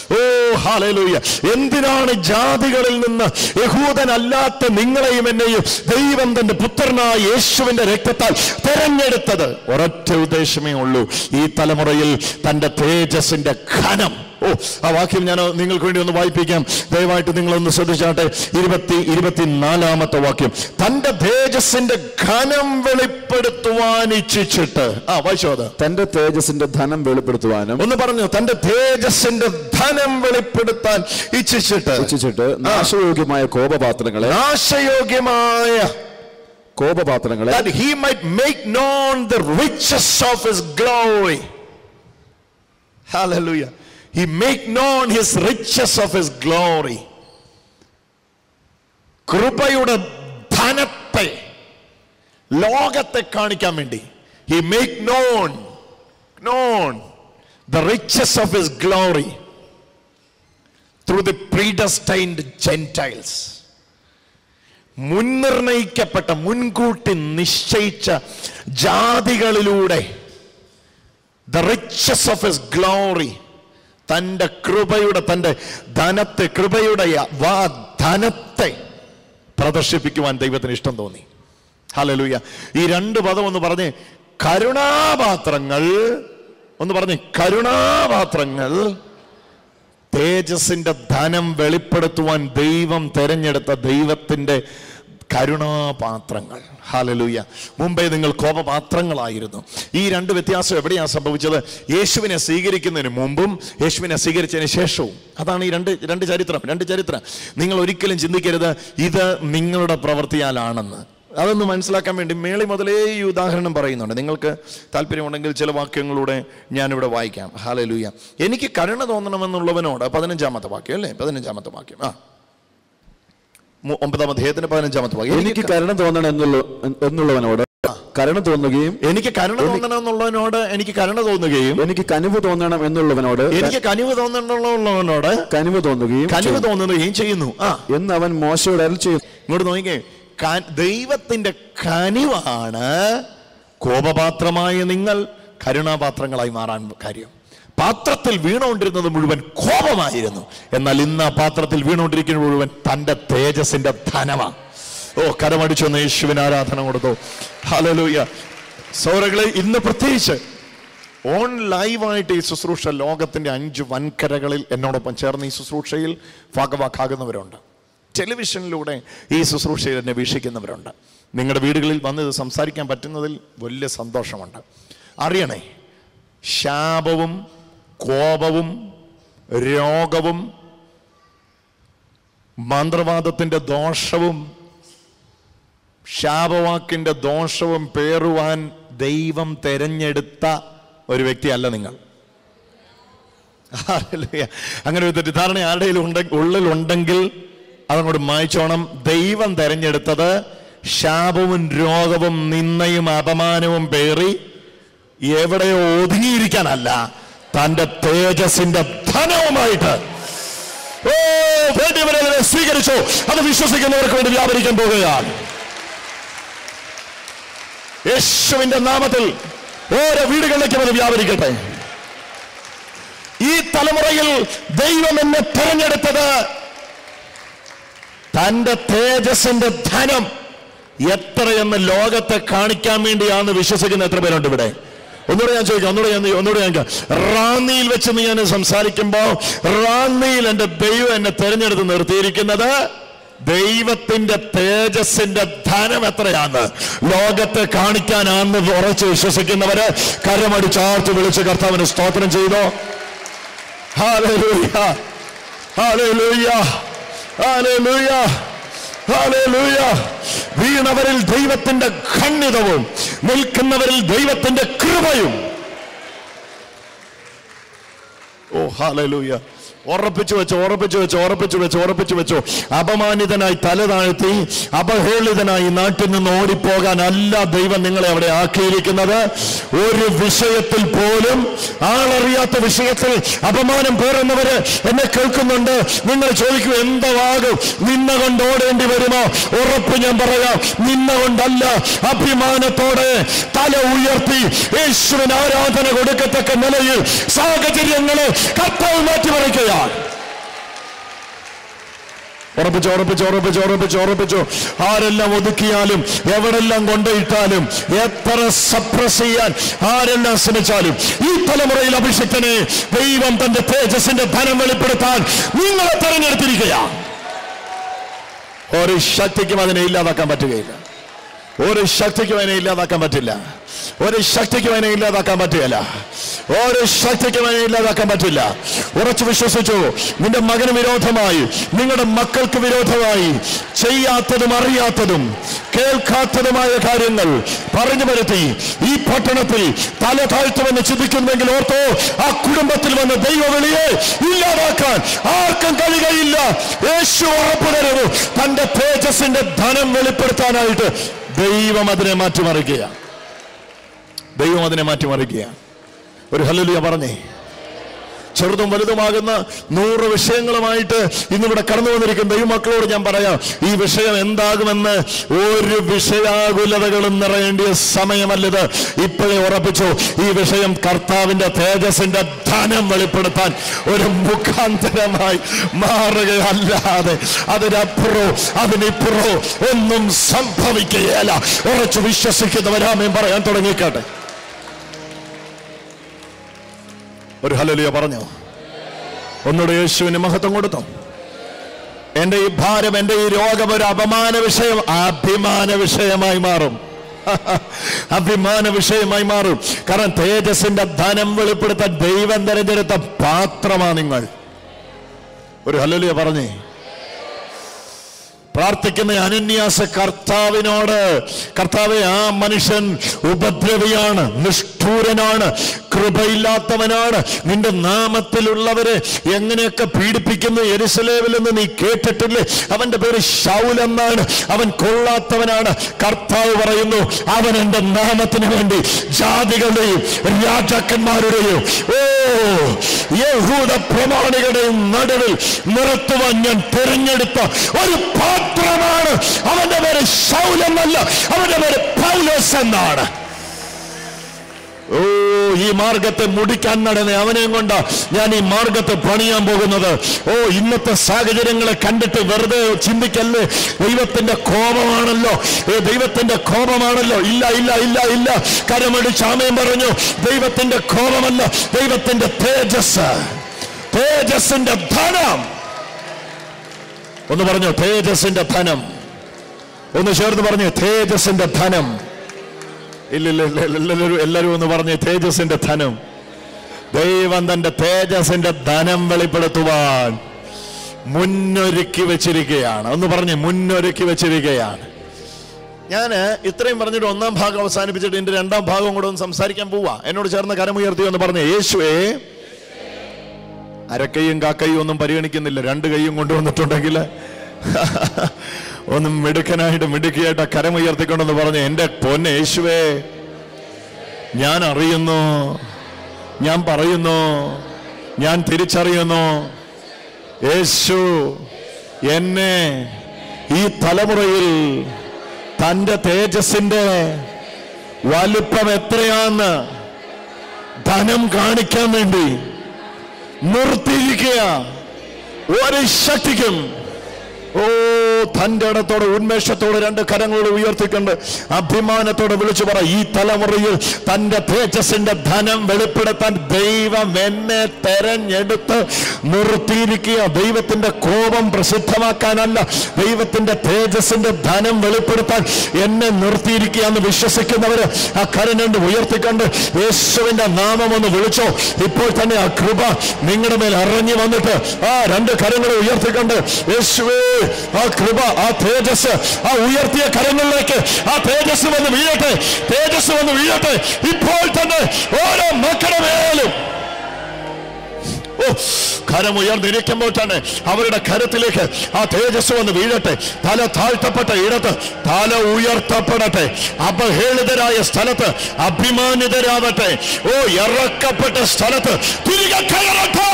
ഓ ഹല്ലേലൂയ. എന്തിനാണ് ജാതികളിൽ നിന്ന് യഹൂദനല്ലാത്ത നിങ്ങളെയും എന്നെയും ദൈവം തന്റെ പുത്രനായ യേശുവിന്റെ രക്തത്താൽ തെരഞ്ഞെടുത്തത്? ഒരൊറ്റ ഉദ്ദേശമേ ഉള്ളൂ, ഈ തലമുറയിൽ തന്റെ തേജസ്സിന്റെ ഘനം. ഓ, ആ വാക്യം ഞാൻ നിങ്ങൾക്ക് വേണ്ടി ഒന്ന് വായിപ്പിക്കാം. ദയവായിട്ട് നിങ്ങളൊന്ന് ശ്രദ്ധിച്ചാട്ടെ. ഇരുപത്തി ഇരുപത്തിനാലാമത്തെ വാക്യം. തന്റെ തേജസ്സിന്റെ ഘനം വെളിപ്പെടുത്തുവാൻ ഇച്ഛിച്ചിട്ട്. ആ, വായിച്ചോ അത്. തന്റെ തേജസ്സിന്റെ ധനം വെളിപ്പെടുത്തുവാനും. ഒന്ന് പറഞ്ഞു. തന്റെ തേജസ്സിന്റെ ധനം വെളിപ്പെടുത്താൻ ഇച്ഛിച്ചിട്ട് ഇച്ഛിച്ചിട്ട് നാശയോഗ്യമായ കോപപാത്രങ്ങളെ നാശയോഗ്യമായ കോപപാത്രങ്ങളെ that he might make known the riches of his glory. Hallelujah. He make known his riches of his glory. കൃപയുടെ ധനത്തെ ലോകത്തെ കാണിക്കാൻ വേണ്ടി he make known known the riches of his glory through the predestined Gentiles. മുൻനിർണയിക്കപ്പെട്ട, മുൻകൂട്ടി നിശ്ചയിച്ച ജാതികളിലൂടെ the riches of his glory, തന്റെ കൃപയുടെ, തന്റെ ധനത്തെ, കൃപയുടെ വാ ധനത്തെ പ്രദർശിപ്പിക്കുവാൻ ദൈവത്തിന് ഇഷ്ടം തോന്നി. ഹല്ലേലൂയ. ഈ രണ്ട് പദം ഒന്ന് പറഞ്ഞേ. കരുണാപാത്രങ്ങൾ. ഒന്ന് പറഞ്ഞേ. കരുണാപാത്രങ്ങൾ. തേജസ്സിന്റെ ധനം വെളിപ്പെടുത്തുവാൻ ദൈവം തെരഞ്ഞെടുത്ത ദൈവത്തിന്റെ കരുണാപാത്രങ്ങൾ. ഹല്ലേലൂയ. മുമ്പേ നിങ്ങൾ കോപപാത്രങ്ങളായിരുന്നു. ഈ രണ്ട് വ്യത്യാസം എവിടെയാണ് സംഭവിച്ചത്? യേശുവിനെ സ്വീകരിക്കുന്നതിന് മുമ്പും യേശുവിനെ സ്വീകരിച്ചതിന് ശേഷവും. അതാണ് ഈ രണ്ട് രണ്ട് ചരിത്രം. രണ്ട് ചരിത്രം നിങ്ങൾ ഒരിക്കലും ചിന്തിക്കരുത് ഇത് നിങ്ങളുടെ പ്രവൃത്തിയാലാണെന്ന്. അതൊന്ന് മനസ്സിലാക്കാൻ വേണ്ടി മേളി മുതലേ ഈ ഉദാഹരണം പറയുന്നുണ്ട്. നിങ്ങൾക്ക് താല്പര്യമുണ്ടെങ്കിൽ ചില വാക്യങ്ങളുടെ ഞാനിവിടെ വായിക്കാം. ഹല്ലേലൂയ. എനിക്ക് കരുണ തോന്നണമെന്നുള്ളവനോട്, പതിനഞ്ചാമത്തെ വാക്യം അല്ലേ? പതിനഞ്ചാമത്തെ വാക്യം. ആ, ഒമ്പതാം അധ്യായത്തിന്റെ പതിനഞ്ചാമത്തെ വാക്യം. എനിക്ക് കരുണ തോന്നണം എന്നുള്ള എന്നുള്ളവനോട് കരുണ തോന്നുകയും എനിക്ക് കരുണ തോന്നണം എന്നുള്ളവനോട് എനിക്ക് കരുണ തോന്നുകയും എനിക്ക് കനിവ് തോന്നണം എന്നുള്ളവനോട് എനിക്ക് കനിവ് തോന്നണമെന്നുള്ളവനോട് കനിവ് തോന്നുകയും കനിവ് തോന്നുകയും ചെയ്യുന്നു. ആ, എന്ന് അവൻ മോശയോട് അരുളി ചെയ്തു. ഇങ്ങോട്ട് നോക്കിക്കേ. ദൈവത്തിന്റെ കനിവാണ് കോപപാത്രമായ നിങ്ങൾ കരുണാപാത്രങ്ങളായി മാറാൻ കാര്യം. പാത്രത്തിൽ വീണുകൊണ്ടിരുന്നത് മുഴുവൻ കോപമായിരുന്നു. എന്നാൽ ഇന്ന് ആ പാത്രത്തിൽ വീണുകൊണ്ടിരിക്കുന്നത് മുഴുവൻ തന്റെ തേജസ്സിന്റെ ധനമാണ്. ഓ, കരമടിച്ചൊന്ന് യേശുവിന് ആരാധന കൊടുത്തു. ഹല്ലേലൂയ. സൗരകളെ, ഇന്ന് പ്രത്യേകിച്ച് ഓൺ ലൈവായിട്ട് ഈ ശുശ്രൂഷ ലോകത്തിന്റെ അഞ്ച് വൻകരകളിൽ എന്നോടൊപ്പം ചേർന്ന് ഈ ശുശ്രൂഷയിൽ ഭാഗവാക്കാകുന്നവരുണ്ട്. ടെലിവിഷനിലൂടെ ഈ ശുശ്രൂഷയിൽ എന്നെ വീക്ഷിക്കുന്നവരുണ്ട്. നിങ്ങളുടെ വീടുകളിൽ വന്ന് ഇത് സംസാരിക്കാൻ പറ്റുന്നതിൽ വലിയ സന്തോഷമുണ്ട്. അറിയണേ, ശാപവും കോപവും രോഗവും മന്ത്രവാദത്തിന്റെ ദോഷവും ശാപവാക്കിന്റെ ദോഷവും പേറുവാൻ ദൈവം തെരഞ്ഞെടുത്ത ഒരു വ്യക്തിയല്ല നിങ്ങൾ. അങ്ങനെ ഒരു തെറ്റിദ്ധാരണ ആരുടെയും ഉണ്ടെ ഉള്ളിലുണ്ടെങ്കിൽ അതങ്ങോട്ട് മായ്ച്ചോണം. ദൈവം തെരഞ്ഞെടുത്തത് ശാപവും രോഗവും നിന്ദയും അപമാനവും പേറി എവിടെയോ ഒതുങ്ങിയിരിക്കാനല്ല, തന്റെ തേജസ്സിന്റെ ധനവുമായിട്ട്. ഓ, വേണ്ടിയവരെ സ്വീകരിച്ചു. അത് വിശ്വസിക്കുന്നവർക്ക് വേണ്ടി വ്യാപരിക്കാൻ പോകുകയാണ്. യേശുവിന്റെ നാമത്തിൽ ഓരോ വീടുകളിലേക്കും അത് വ്യാപരിക്കട്ടെ. ഈ തലമുറയിൽ ദൈവം എന്നെ തെരഞ്ഞെടുത്തത് തന്റെ തേജസ്സിന്റെ ധനം എത്രയെന്ന് ലോകത്തെ കാണിക്കാൻ വേണ്ടിയാണെന്ന് വിശ്വസിക്കുന്ന എത്ര പേരുണ്ട് ഇവിടെ? ഒന്നുകൂടെ ഞാൻ ചോദിക്കാം. ഒന്നുകൂടെ ഞാൻ ഒന്നുകൂടെ ഞാൻ റാന്നിയിൽ വെച്ച് ഞാൻ സംസാരിക്കുമ്പോ റാന്നിയിൽ എന്റെ ദൈവം എന്നെ തെരഞ്ഞെടുത്ത് നിർത്തിയിരിക്കുന്നത് ദൈവത്തിന്റെ തേജസ്സിന്റെ ധനം എത്രയാന്ന് ലോകത്തെ കാണിക്കാനാണെന്ന് ഉറച്ച് വിശ്വസിക്കുന്നവര് കരമടിച്ചാർത്ത് വിളിച്ച് കർത്താവിന് സ്തോത്രം ചെയ്തോ. Hallelujah, hallelujah, hallelujah, hallelujah. വീണവരിൽ ദൈവത്തിന്റെ ഖണ്ഡിതവും നിൽക്കുന്നവരിൽ ദൈവത്തിന്റെ കൃപയും. ഓ, ഹല്ലേലൂയ. ഉറപ്പിച്ചു വെച്ചോ, ഉറപ്പിച്ചു വെച്ചോ, ഉറപ്പിച്ചു വെച്ചോ, ഉറപ്പിച്ചു വെച്ചോ. അപമാനിതനായി തല താഴ്ത്തി അപഹേളിതനായി നാട്ടിൽ നിന്ന് ഓടിപ്പോകാൻ അല്ല ദൈവം നിങ്ങളെ അവിടെ ആക്കിയിരിക്കുന്നത്. ഒരു വിഷയത്തിൽ പോലും, ആളറിയാത്ത വിഷയത്തിൽ അപമാനം പേറുന്നവര് എന്നെ കേൾക്കുന്നുണ്ട്. നിങ്ങൾ ചോദിക്കും, എന്താകും? നിന്ന കൊണ്ട് ഓടേണ്ടി വരുമോ? ഉറപ്പ് ഞാൻ പറയാം, നിന്ന കൊണ്ടല്ല, അഭിമാനത്തോടെ തല ഉയർത്തി യേശുവിന് ആരാധന കൊടുക്കത്തക്ക നിലയിൽ സാഹചര്യങ്ങളെ കർത്താവ് മാറ്റിമറിക്കുക. വിടുകയാണ്. ഉറപ്പിച്ചു ഉറപ്പിച്ചു ഉറപ്പിച്ചു ഉറപ്പിച്ചു ഉറപ്പിച്ചു ആരെല്ലാം ഒതുക്കിയാലും എവിടെല്ലാം കൊണ്ടുപോയിട്ടാലും എത്ര സപ്രസ് ചെയ്യാൻ ആരെല്ലാം ശ്രമിച്ചാലും ഈ തലമുറയിൽ അഭിഷിക്തനെ ദൈവം തന്റെ തേജസ്സിന്റെ ധനം വെളിപ്പെടുത്താൻ നിങ്ങളെ തെരഞ്ഞെടുത്തിരിക്കുകയാണ്. ഒരു ശക്തിക്കും അതിനെ ഇല്ലാതാക്കാൻ പറ്റുകയില്ല. ഒരു ശക്തിക്കും അതിനെ ഇല്ലാതാക്കാൻ പറ്റില്ല. ഒരു ശക്തിക്കും അതിനെ ഇല്ലാതാക്കാൻ പറ്റുകയില്ല. ഒരു ശക്തിക്കും അതിനെ ഇല്ലാതാക്കാൻ പറ്റില്ല. ഉറച്ചു വിശ്വസിച്ചു. നിന്റെ മകന് വിരോധമായി, നിങ്ങളുടെ മക്കൾക്ക് വിരോധമായി ചെയ്യാത്തതും അറിയാത്തതും കേൾക്കാത്തതുമായ കാര്യങ്ങൾ പറഞ്ഞു വരുത്തി ഈ പട്ടണത്തിൽ തല താഴ്ത്തുമെന്ന് ചിന്തിക്കുന്നെങ്കിൽ ഓർത്തോ, ആ കുടുംബത്തിൽ വന്ന ദൈവവിളിയെ ഇല്ലാതാക്കാൻ ആർക്കും കഴിയുകയില്ല. യേശു ഉറപ്പു തരുന്നു, തന്റെ തേജസ്സിന്റെ ധനം വെളിപ്പെടുത്താനായിട്ട് ദൈവം അതിനെ മാറ്റിമറിക്കുക. ദൈവം അതിനെ മാറ്റിമറിക്കുക. ഒരു ഹല്ലേലൂയ പറഞ്ഞേ. ചെറുതും വലുതുമാകുന്ന നൂറ് വിഷയങ്ങളുമായിട്ട് ഇന്നിവിടെ കടന്നു വന്നിരിക്കുന്ന ദൈവമക്കളോട് ഞാൻ പറയാം, ഈ വിഷയം എന്താകുമെന്ന് ഒരു വിഷയാകുലതകളും നിറയേണ്ടിയ സമയമല്ലത്. ഇപ്പോഴേ ഉറപ്പിച്ചു, ഈ വിഷയം കർത്താവിന്റെ തേജസ്സിന്റെ ധനം വെളിപ്പെടുത്താൻ ഒരു മുഖാന്തരമായി മാറുകയല്ലാതെ അതിനപ്പുറോ അതിനിപ്പുറോ ഒന്നും സംഭവിക്കുകയല്ല. ഉറച്ചു വിശ്വസിക്കുന്നവരാമേൻ പറയാൻ തുടങ്ങിക്കാട്ടെ. ഒരു ഹല്ലേലൂയ പറഞ്ഞു. ഒന്നുകൂടെ യേശുവിന് മഹത്വം കൊടുത്തു. എന്റെ ഈ ഭാരം, എന്റെ ഈ രോഗം ഒരു അപമാന വിഷയം അഭിമാന വിഷയമായി മാറും. അഭിമാന വിഷയമായി മാറും. കാരണം തേജസ്സിന്റെ ധനം വെളിപ്പെടുത്താൻ ദൈവം തെരഞ്ഞെടുത്ത പാത്രമാ നിങ്ങൾ. ഒരു ഹല്ലേലൂയ പറഞ്ഞേ. പ്രാർത്ഥിക്കുന്ന അനന്യാസ് കർത്താവിനോട്, കർത്താവെ, ആ മനുഷ്യൻ ഉപദ്രവിയാണ്, നിഷ്ഠൂരനാണ്, കൃപയില്ലാത്തവനാണ്, നിന്റെ നാമത്തിലുള്ളവരെ എങ്ങനെയൊക്കെ പീഡിപ്പിക്കുന്നു യെരുശലേമിൽ നിന്ന് നീ കേട്ടിട്ടില്ലേ? അവന്റെ പേര് ശൗൽ എന്നാണ്, അവൻ കൊള്ളാത്തവനാണ്. കർത്താവ് പറയുന്നു, അവൻ എന്റെ നാമത്തിന് വേണ്ടി ജാതികളുടെയും രാജാക്കന്മാരുടെയും ഓ യഹൂദ പ്രമാണികളുടെയും നടുവിൽ നിർത്തുവാൻ ഞാൻ തിരഞ്ഞെടുത്ത ഒരു പാത്രമാണ്. അവന്റെ പേര് ശൗൽ എന്നല്ല, അവന്റെ പേര് പൗലോസ് എന്നാണ്. ഓ, ഈ മാർഗത്തെ മുടിക്കാൻ നടന്ന അവനെയും കൊണ്ട് ഞാൻ ഈ മാർഗത്തെ പണിയാൻ പോകുന്നത്. ഓ, ഇന്നത്തെ സാഹചര്യങ്ങളെ കണ്ടിട്ട് വെറുതെ ചിന്തിക്കല്ലേ, ദൈവത്തിന്റെ കോപമാണല്ലോ, ദൈവത്തിന്റെ കോപമാണല്ലോ. ഇല്ല ഇല്ല ഇല്ല ഇല്ല കരമടിച്ച് ആമേൻ പറഞ്ഞു. ദൈവത്തിന്റെ കോപമല്ല, ദൈവത്തിന്റെ തേജസ്, തേജസ്സിന്റെ ധനം. ഒന്ന് പറഞ്ഞു, തേജസ്സിന്റെ ധനം. ഒന്ന് ചേർന്ന് പറഞ്ഞു, തേജസ്സിന്റെ ധനം. ഇല്ലില്ല എല്ലാവരും എല്ലാവരും ഒന്ന് പറഞ്ഞേ, തേജസ്സിന്റെ ധനം. ദൈവം തന്റെ തേജസ്സിന്റെ ധനം വെളിപ്പെടുത്തുവാൻ മുന്നൊരുക്കി വെച്ചിരിക്കുകയാണ്. ഒന്ന് പറഞ്ഞേ, മുന്നൊരുക്കി വെച്ചിരിക്കുകയാണ്. ഞാൻ ഇത്രയും പറഞ്ഞിട്ട് ഒന്നാം ഭാഗം അവസാനിപ്പിച്ചിട്ട് എന്റെ രണ്ടാം ഭാഗം കൂടെ ഒന്ന് സംസാരിക്കാൻ പോവാ. എന്നോട് ചേർന്ന് കരമുയർത്തി എന്ന് പറഞ്ഞേ, യേശുവേ, അരക്കൈയും കാക്കൈയും ഒന്നും പരിഗണിക്കുന്നില്ല, രണ്ട് കൈയും കൊണ്ടുവന്നിട്ടുണ്ടെങ്കിൽ ഒന്ന് മിടുക്കനായിട്ട് മിടുക്കിയായിട്ട് കരമുയർത്തിക്കൊണ്ടെന്ന് പറഞ്ഞു, എന്റെ പൊന്നെ യേശുവേ, ഞാൻ അറിയുന്നു, ഞാൻ പറയുന്നു, ഞാൻ തിരിച്ചറിയുന്നു, യേശു എന്നെ ഈ തലമുറയിൽ തന്റെ തേജസ്സിന്റെ വലിപ്പം എത്രയാന്ന് ധനം കാണിക്കാൻ വേണ്ടി നിർത്തിയിരിക്കുക. ഒരു ശക്തിക്കും ഓ തന്റെ ഇടത്തോടെ ഉന്മേഷത്തോടെ രണ്ട് കരങ്ങളോട് ഉയർത്തിക്കൊണ്ട് അഭിമാനത്തോടെ വിളിച്ചു പറ, ഈ തലമുറയിൽ തന്റെ തേജസ്സിന്റെ ധനം വെളിപ്പെടുത്താൻ ദൈവം എന്നെ തെരഞ്ഞെടുത്ത് നിർത്തിയിരിക്കുക. ദൈവത്തിന്റെ കോപം പ്രസിദ്ധമാക്കാനല്ല, ദൈവത്തിന്റെ തേജസ്സിന്റെ ധനം വെളിപ്പെടുത്താൻ എന്നെ നിർത്തിയിരിക്കുക എന്ന് വിശ്വസിക്കുന്നവര് ആ കരം രണ്ട് ഉയർത്തിക്കൊണ്ട് യേശുവിന്റെ നാമം ഒന്ന് വിളിച്ചോ. ഇപ്പോൾ തന്നെ ആ കൃപ നിങ്ങളുടെ മേൽ ഇറങ്ങി വന്നിട്ട് ആ രണ്ട് കരങ്ങളെ ഉയർത്തിക്കൊണ്ട് യേശുവേ, ആ കൃപ, ആ തേജസ്, ആ ഉയർത്തിയ കരങ്ങളിലേക്ക് ആ തേജസ് വന്ന് വീഴട്ടെ, തേജസ് വന്ന് വീഴട്ടെ. ഇപ്പോൾ തന്നെ ഓരോ മക്കളുടെ മേലും ഓ കരം ഉയർന്നിരിക്കുമ്പോൾ തന്നെ അവരുടെ കരത്തിലേക്ക് ആ തേജസ് വന്ന് വീഴട്ടെ. തല താഴ്ത്തപ്പെട്ട ഇടത്ത് തല ഉയർത്തപ്പെടട്ടെ. അപഹേളിതരായ സ്ഥലത്ത് അഭിമാനിതരാവട്ടെ. ഓ ഇറക്കപ്പെട്ട സ്ഥലത്ത് തിരികെ കയറട്ടെ.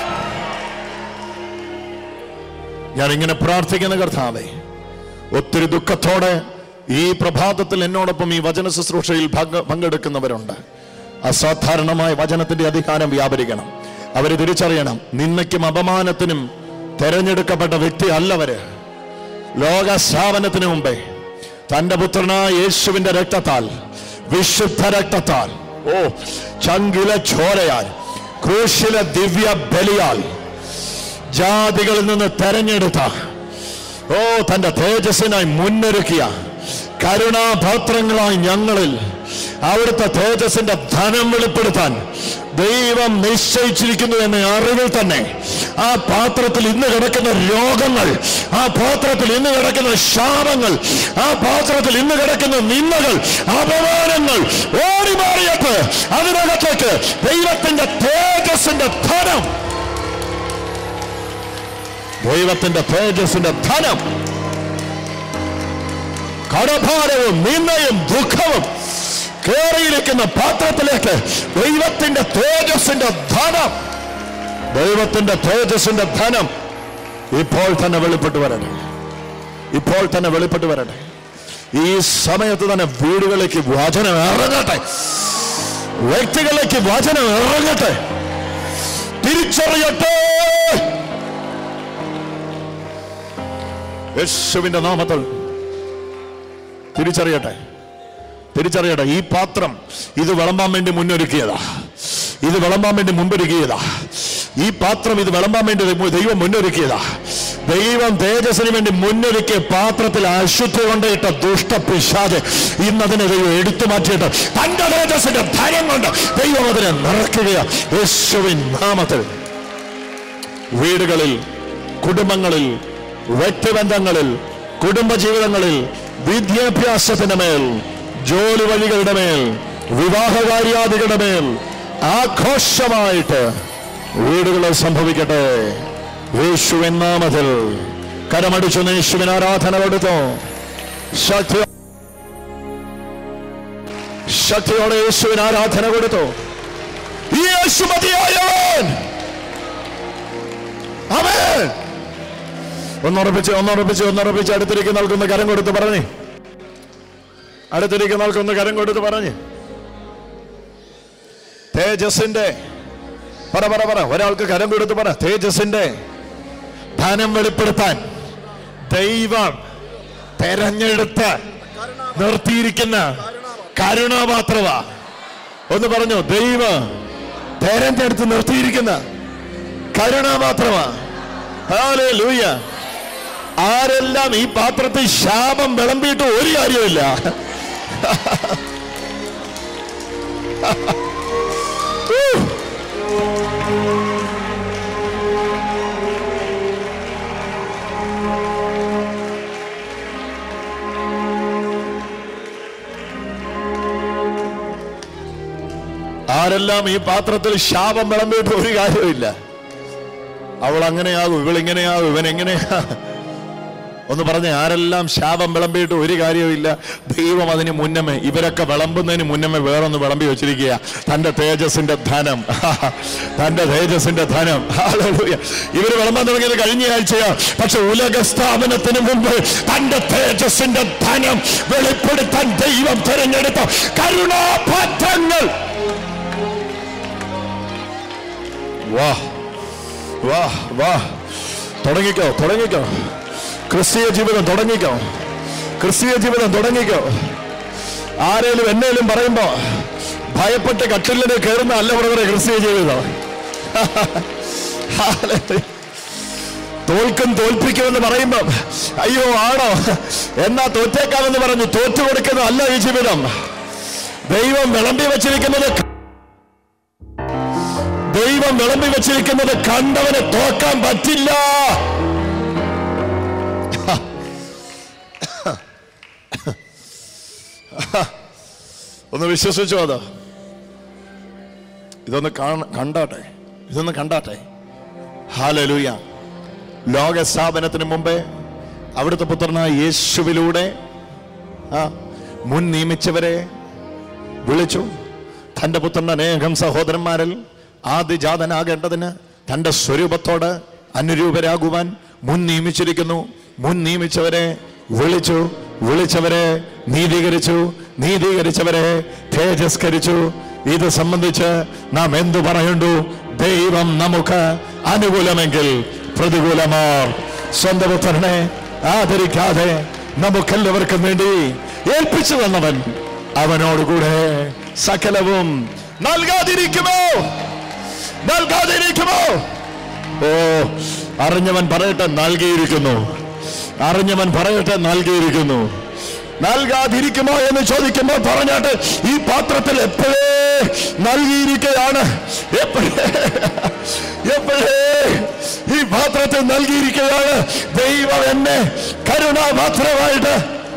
ഞാൻ ഇങ്ങനെ പ്രാർത്ഥിക്കുന്ന കർത്താവേ, ഒത്തിരി ദുഃഖത്തോടെ ഈ പ്രഭാതത്തിൽ എന്നോടൊപ്പം ഈ വചന ശുശ്രൂഷയിൽ പങ്കെടുക്കുന്നവരുണ്ട്. അസാധാരണമായ വചനത്തിന്റെ അധികാരം വ്യാപരിക്കണം. അവര് തിരിച്ചറിയണം, നിന്നയ്ക്കും അപമാനത്തിനും തെരഞ്ഞെടുക്കപ്പെട്ട വ്യക്തി അല്ലവര്. ലോക സ്ഥാപനത്തിന് മുമ്പേ തന്റെ പുത്രനായ യേശുവിന്റെ രക്തത്താൽ, വിശുദ്ധ രക്തത്താൽ, ഓ ചങ്കിലെ ചോരയാൽ, ക്രൂശിലെ ദിവ്യ ബലിയാൽ ജാതികളിൽ നിന്ന് തെരഞ്ഞെടുത്ത, ഓ തന്റെ തേജസ്സിനായി മുന്നൊരുക്കിയ കരുണാപാത്രങ്ങളായി ഞങ്ങളിൽ അവിടുത്തെ തേജസ്സിന്റെ ധനം വെളിപ്പെടുത്താൻ ദൈവം നിശ്ചയിച്ചിരിക്കുന്നു എന്ന അറിവിൽ തന്നെ ആ പാത്രത്തിൽ ഇന്ന് കിടക്കുന്ന രോഗങ്ങൾ, ആ പാത്രത്തിൽ ഇന്ന് കിടക്കുന്ന ശാപങ്ങൾ, ആ പാത്രത്തിൽ ഇന്ന് കിടക്കുന്ന നിന്ദകൾ, അപമാനങ്ങൾ ഓടി മാറിയിട്ട് അതിനകത്തേക്ക് ദൈവത്തിന്റെ തേജസ്സിന്റെ ധനം, ദൈവത്തിന്റെ തേജസ്സിന്റെ ധനം, കടഭാരവും നിന്ദയും ദുഃഖവും കേറിയിരിക്കുന്ന പാത്രത്തിലേക്ക് ദൈവത്തിന്റെ തേജസ്സിന്റെ ധനം, ദൈവത്തിന്റെ തേജസ്സിന്റെ ധനം ഇപ്പോൾ തന്നെ വെളിപ്പെട്ടു വരട്ടെ, ഇപ്പോൾ തന്നെ വെളിപ്പെട്ടു വരട്ടെ. ഈ സമയത്ത് തന്നെ വീടുകളിലേക്ക് വചനം ഇറങ്ങട്ടെ, വ്യക്തികളിലേക്ക് വചനം ഇറങ്ങട്ടെ, തിരിച്ചറിയട്ടെ. യേശുവിന്റെ നാമത്തിൽ തിരിച്ചറിയട്ടെ, തിരിച്ചറിയട്ടെ. ഈ പാത്രം ഇത് വിളമ്പാൻ വേണ്ടി മുന്നൊരുക്കിയതാ, ഇത് വിളമ്പാൻ വേണ്ടി മുമ്പൊരുക്കിയതാ. ഈ പാത്രം ഇത് വിളമ്പാൻ വേണ്ടി ദൈവം മുന്നൊരുക്കിയതാ. ദൈവം തേജസ്സിന് വേണ്ടി മുന്നൊരുക്കിയ പാത്രത്തിൽ അശുദ്ധി കൊണ്ടിട്ട ദുഷ്ട പിശാച് ഇന്നതിനെ ദൈവം എടുത്തു മാറ്റിയിട്ട് തന്റെ തേജസ്സിന്റെ ധനം കൊണ്ട് ദൈവം അതിനെ നിറയ്ക്കുകയാ. യേശുവിൻ നാമത്തിൽ വീടുകളിൽ, കുടുംബങ്ങളിൽ, വ്യക്തിബന്ധങ്ങളിൽ, കുടുംബജീവിതങ്ങളിൽ, വിദ്യാഭ്യാസത്തിന്റെ മേൽ, ജോലി വഴികളുടെ മേൽ, വിവാഹകാര്യാദികളുടെ മേൽ ആഘോഷമായിട്ട് വീടുകളിൽ സംഭവിക്കട്ടെ. യേശുവിൻ നാമത്തിൽ കരമടിച്ചു യേശുവിന് ആരാധന കൊടുത്തു. ശക്തി ശക്തിയോടെ യേശുവിന് ആരാധന കൊടുത്തു. ഈ യേശു മതിയായവൻ. ആമേൻ. ഒന്നുറപ്പിച്ച് ഒന്നുറപ്പിച്ച് ഒന്നുറപ്പിച്ച് അടുത്തിരിക്കുന്ന ആൾക്കൊന്ന് കരം കൊടുത്ത് പറഞ്ഞേ, അടുത്തിരിക്കുന്ന ആൾക്കൊന്ന് കരം കൊടുത്ത് പറഞ്ഞ് തേജസ്സിന്റെ പറ പറ പറ ഒരാൾക്ക് കരം കൊടുത്ത് പറ, തേജസ്സിന്റെ ധനം വെളിപ്പെടുത്താൻ ദൈവം തെരഞ്ഞെടുത്ത് നിർത്തിയിരിക്കുന്ന കരുണാപാത്രവാ. ഒന്ന് പറഞ്ഞു, ദൈവം തെരഞ്ഞെടുത്ത് നിർത്തിയിരിക്കുന്ന കരുണാപാത്രവാ. ഹല്ലേലൂയ. ആരെല്ലാം ഈ പാത്രത്തിൽ ശാപം വിളമ്പിയിട്ട് ഒരു കാര്യമില്ല. ആരെല്ലാം ഈ പാത്രത്തിൽ ശാപം വിളമ്പിയിട്ട് ഒരു കാര്യമില്ല. അവൾ അങ്ങനെയാകും, ഇവളിങ്ങനെയാകും, ഇവൻ എങ്ങനെയാ. ഒന്ന് പറഞ്ഞേ, ആരെല്ലാം ശാപം വിളമ്പിയിട്ട് ഒരു കാര്യമില്ല. ദൈവം അതിന് മുന്നമേ, ഇവരൊക്കെ വിളമ്പുന്നതിന് മുന്നമേ വേറൊന്ന് വിളമ്പി വെച്ചിരിക്കുക, തന്റെ തേജസ്സിന്റെ ധനം, തന്റെ തേജസ്സിന്റെ ധനം. ഹല്ലേലൂയ. ഇവര് വിളമ്പാൻ തുടങ്ങിയത് കഴിഞ്ഞ ആഴ്ചയാ, പക്ഷെ ഉലക സ്ഥാപനത്തിന് മുമ്പ് തന്റെ തേജസ്സിന്റെ ധനം വെളിപ്പെടുത്താൻ ദൈവം തിരഞ്ഞെടുത്ത കരുണാപാത്രങ്ങൾ. വാ വാ വാ, തുടങ്ങിക്കോ തുടങ്ങിക്കോ ക്രിസ്തീയ ജീവിതം തുടങ്ങിക്കോ, ക്രിസ്തീയ ജീവിതം തുടങ്ങിക്കോ. ആരേലും എന്നേലും പറയുമ്പോ ഭയപ്പെട്ട് കട്ടിലിന് കയറുന്ന അല്ല ബ്രദറെ ക്രിസ്തീയ ജീവിതം. തോൽക്കും തോൽപ്പിക്കുമെന്ന് പറയുമ്പോ അയ്യോ ആണോ എന്നാ തോറ്റേക്കാമെന്ന് പറഞ്ഞു തോറ്റു കൊടുക്കുന്ന അല്ല ഈ ജീവിതം. ദൈവം വിളമ്പി വച്ചിരിക്കുന്നത്, ദൈവം വിളമ്പി വച്ചിരിക്കുന്നത് കണ്ടവന് തോക്കാൻ പറ്റില്ല. ഒന്ന് വിശ്വസിച്ചോ? അത് ഇതൊന്ന് കണ്ടാട്ടെ, ഇതൊന്ന് കണ്ടാട്ടെ. ഹല്ലേലൂയ. ലോക സ്ഥാപനത്തിന് മുമ്പേ അവിടുത്തെ പുത്രനായ യേശുവിലൂടെ ആ മുൻ നിയമിച്ചവരെ വിളിച്ചു. തന്റെ പുത്രന്റെ അനേകം സഹോദരന്മാരിൽ ആദിജാതനാകേണ്ടതിന് തന്റെ സ്വരൂപത്തോട് അനുരൂപരാകുവാൻ മുൻ നിയമിച്ചിരിക്കുന്നു. മുൻ നിയമിച്ചവരെ വിളിച്ചു, വിളിച്ചവരെ നീതീകരിച്ചു, നീതീകരിച്ചവരെ തേജസ്കരിച്ചു. ഇത് സംബന്ധിച്ച് നാം എന്തു പറയണ്ടു? ദൈവം നമുക്ക് അനുകൂലമെങ്കിൽ പ്രതികൂലമാർ. സ്വന്തം പുത്രനെ ആദരിക്കാതെ നമുക്കെല്ലാവർക്കും വേണ്ടി ഏൽപ്പിച്ചു തന്നവൻ അവനോടുകൂടെ സകലവും നൽകാതിരിക്കുമോ? നൽകാതിരിക്കുമോ? ഓ, അറിഞ്ഞവൻ പറയട്ടെ നൽകിയിരിക്കുന്നു. അറിഞ്ഞവൻ പറയട്ടെ നൽകിയിരിക്കുന്നു. നൽകാതിരിക്കുമോ എന്ന് ചോദിക്കുമ്പോൾ പറഞ്ഞാട്ട് ഈ പാത്രത്തിൽ എപ്പോഴേ നൽകിയിരിക്കുകയാണ്. എപ്പോഴേ എപ്പോഴേ ഈ പാത്രത്തിൽ നൽകിയിരിക്കുകയാണ്. ദൈവം എന്നെ കരുണാപാത്രമായിട്ട്.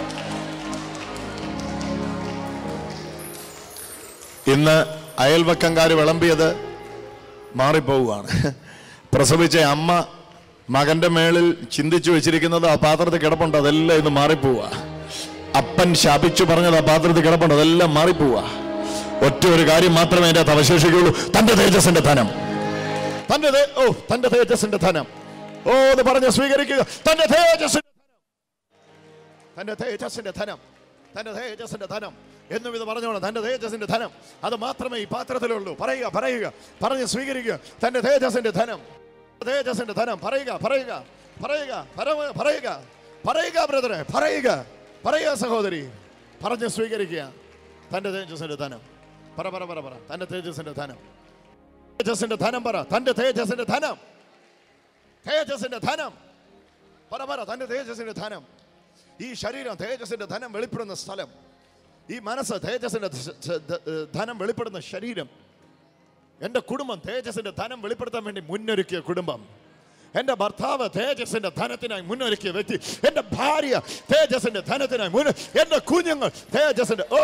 ഇന്ന് അയൽവക്കംകാർ വിളമ്പിയത് മാറിപ്പോവുകയാണ്. പ്രസവിച്ച അമ്മ മകന്റെ മേളിൽ ചിന്തിച്ചു വെച്ചിരിക്കുന്നത് ആ പാത്രത്തിൽ കിടപ്പുണ്ട്, അതെല്ലാം ഇന്ന് മാറിപ്പോവുക. അപ്പൻ ശാപിച്ചു പറഞ്ഞത് ആ പാത്രത്തിൽ കിടപ്പുണ്ട്, അതെല്ലാം മാറിപ്പോവുക. ഒറ്റ ഒരു കാര്യം മാത്രമേ അതിൻ്റെ അകത്ത് അവശേഷിക്കുകയുള്ളൂ: തന്റെ തേജസ്സിന്റെ ധനം. തന്റെ ഓ തന്റെ തേജസ്സിന്റെ ധനം. ഓ എന്ന് പറഞ്ഞ് സ്വീകരിക്കുക. തന്റെ തേജസ്സിന്റെ ധനം, തന്റെ തേജസ്സിന്റെ ധനം, തന്റെ തേജസ്സിന്റെ ധനം എന്നും ഇത് പറഞ്ഞോളാം. തന്റെ തേജസ്സിന്റെ ധനം അത് മാത്രമേ ഈ പാത്രത്തിലുള്ളൂ. പറയുക, പറയുക, പറഞ്ഞ് സ്വീകരിക്കുക. തന്റെ തേജസ്സിന്റെ ധനം, തേജസ്സിന്റെ ധനം. പറയുക, പറയുക, പറയുക, പറയുക, പറയുക ബ്രദറെ, പറയുക, പറയുക സഹോദരി, പറഞ്ഞ് സ്വീകരിക്കുക. തന്റെ തേജസ്സിന്റെ ധനം. പറ പറ പറ പറ തന്റെ തേജസ്സിന്റെ ധനം. തേജസ്സിന്റെ ധനം പറ. തന്റെ തേജസ്സിന്റെ ധനം. തേജസ്സിന്റെ ധനം പറ പറ. തന്റെ തേജസ്സിന്റെ ധനം. ഈ ശരീരം തേജസ്സിന്റെ ധനം വെളിപ്പെടുന്ന സ്ഥലം. ഈ മനസ്സ് തേജസ്സിന്റെ ധനം വെളിപ്പെടുന്ന ശരീരം. എൻ്റെ കുടുംബം തേജസ്സിന്റെ ധനം വെളിപ്പെടുത്താൻ വേണ്ടി മുന്നൊരുക്കിയ കുടുംബം. എൻ്റെ ഭർത്താവ് തേജസ്സിന്റെ ധനത്തിനായി മുന്നൊരുക്കിയ വ്യക്തി. എൻ്റെ ഭാര്യ തേജസ്സിന്റെ ധനത്തിനായി മുന്ന എൻ്റെ കുഞ്ഞുങ്ങൾ തേജസ്സിന്റെ. ഓ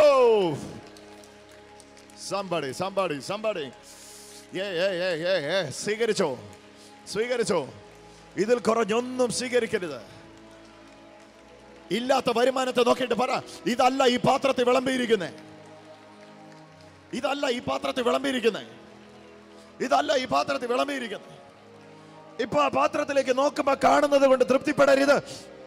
somebody somebody somebody ഏ ഏ ഏ ഏ ഏ സ്വീകരിച്ചോ, സ്വീകരിച്ചോ. ഇതിൽ കുറഞ്ഞൊന്നും സ്വീകരിക്കരുത്. ഇല്ലാത്ത വരുമാനത്തെ നോക്കിയിട്ട് പറ, ഇതല്ല ഈ പാത്രത്തിൽ വിളമ്പിയിരിക്കുന്നേ, ഇതല്ല ഈ പാത്രത്തിൽ വിളമ്പിയിരിക്കുന്നേ, ഇതല്ല ഈ പാത്രത്തിൽ വിളമ്പിയിരിക്കുന്നേ. ഇപ്പൊ ആ പാത്രത്തിലേക്ക് നോക്കുമ്പോ കാണുന്നത് കൊണ്ട് തൃപ്തിപ്പെടരുത്.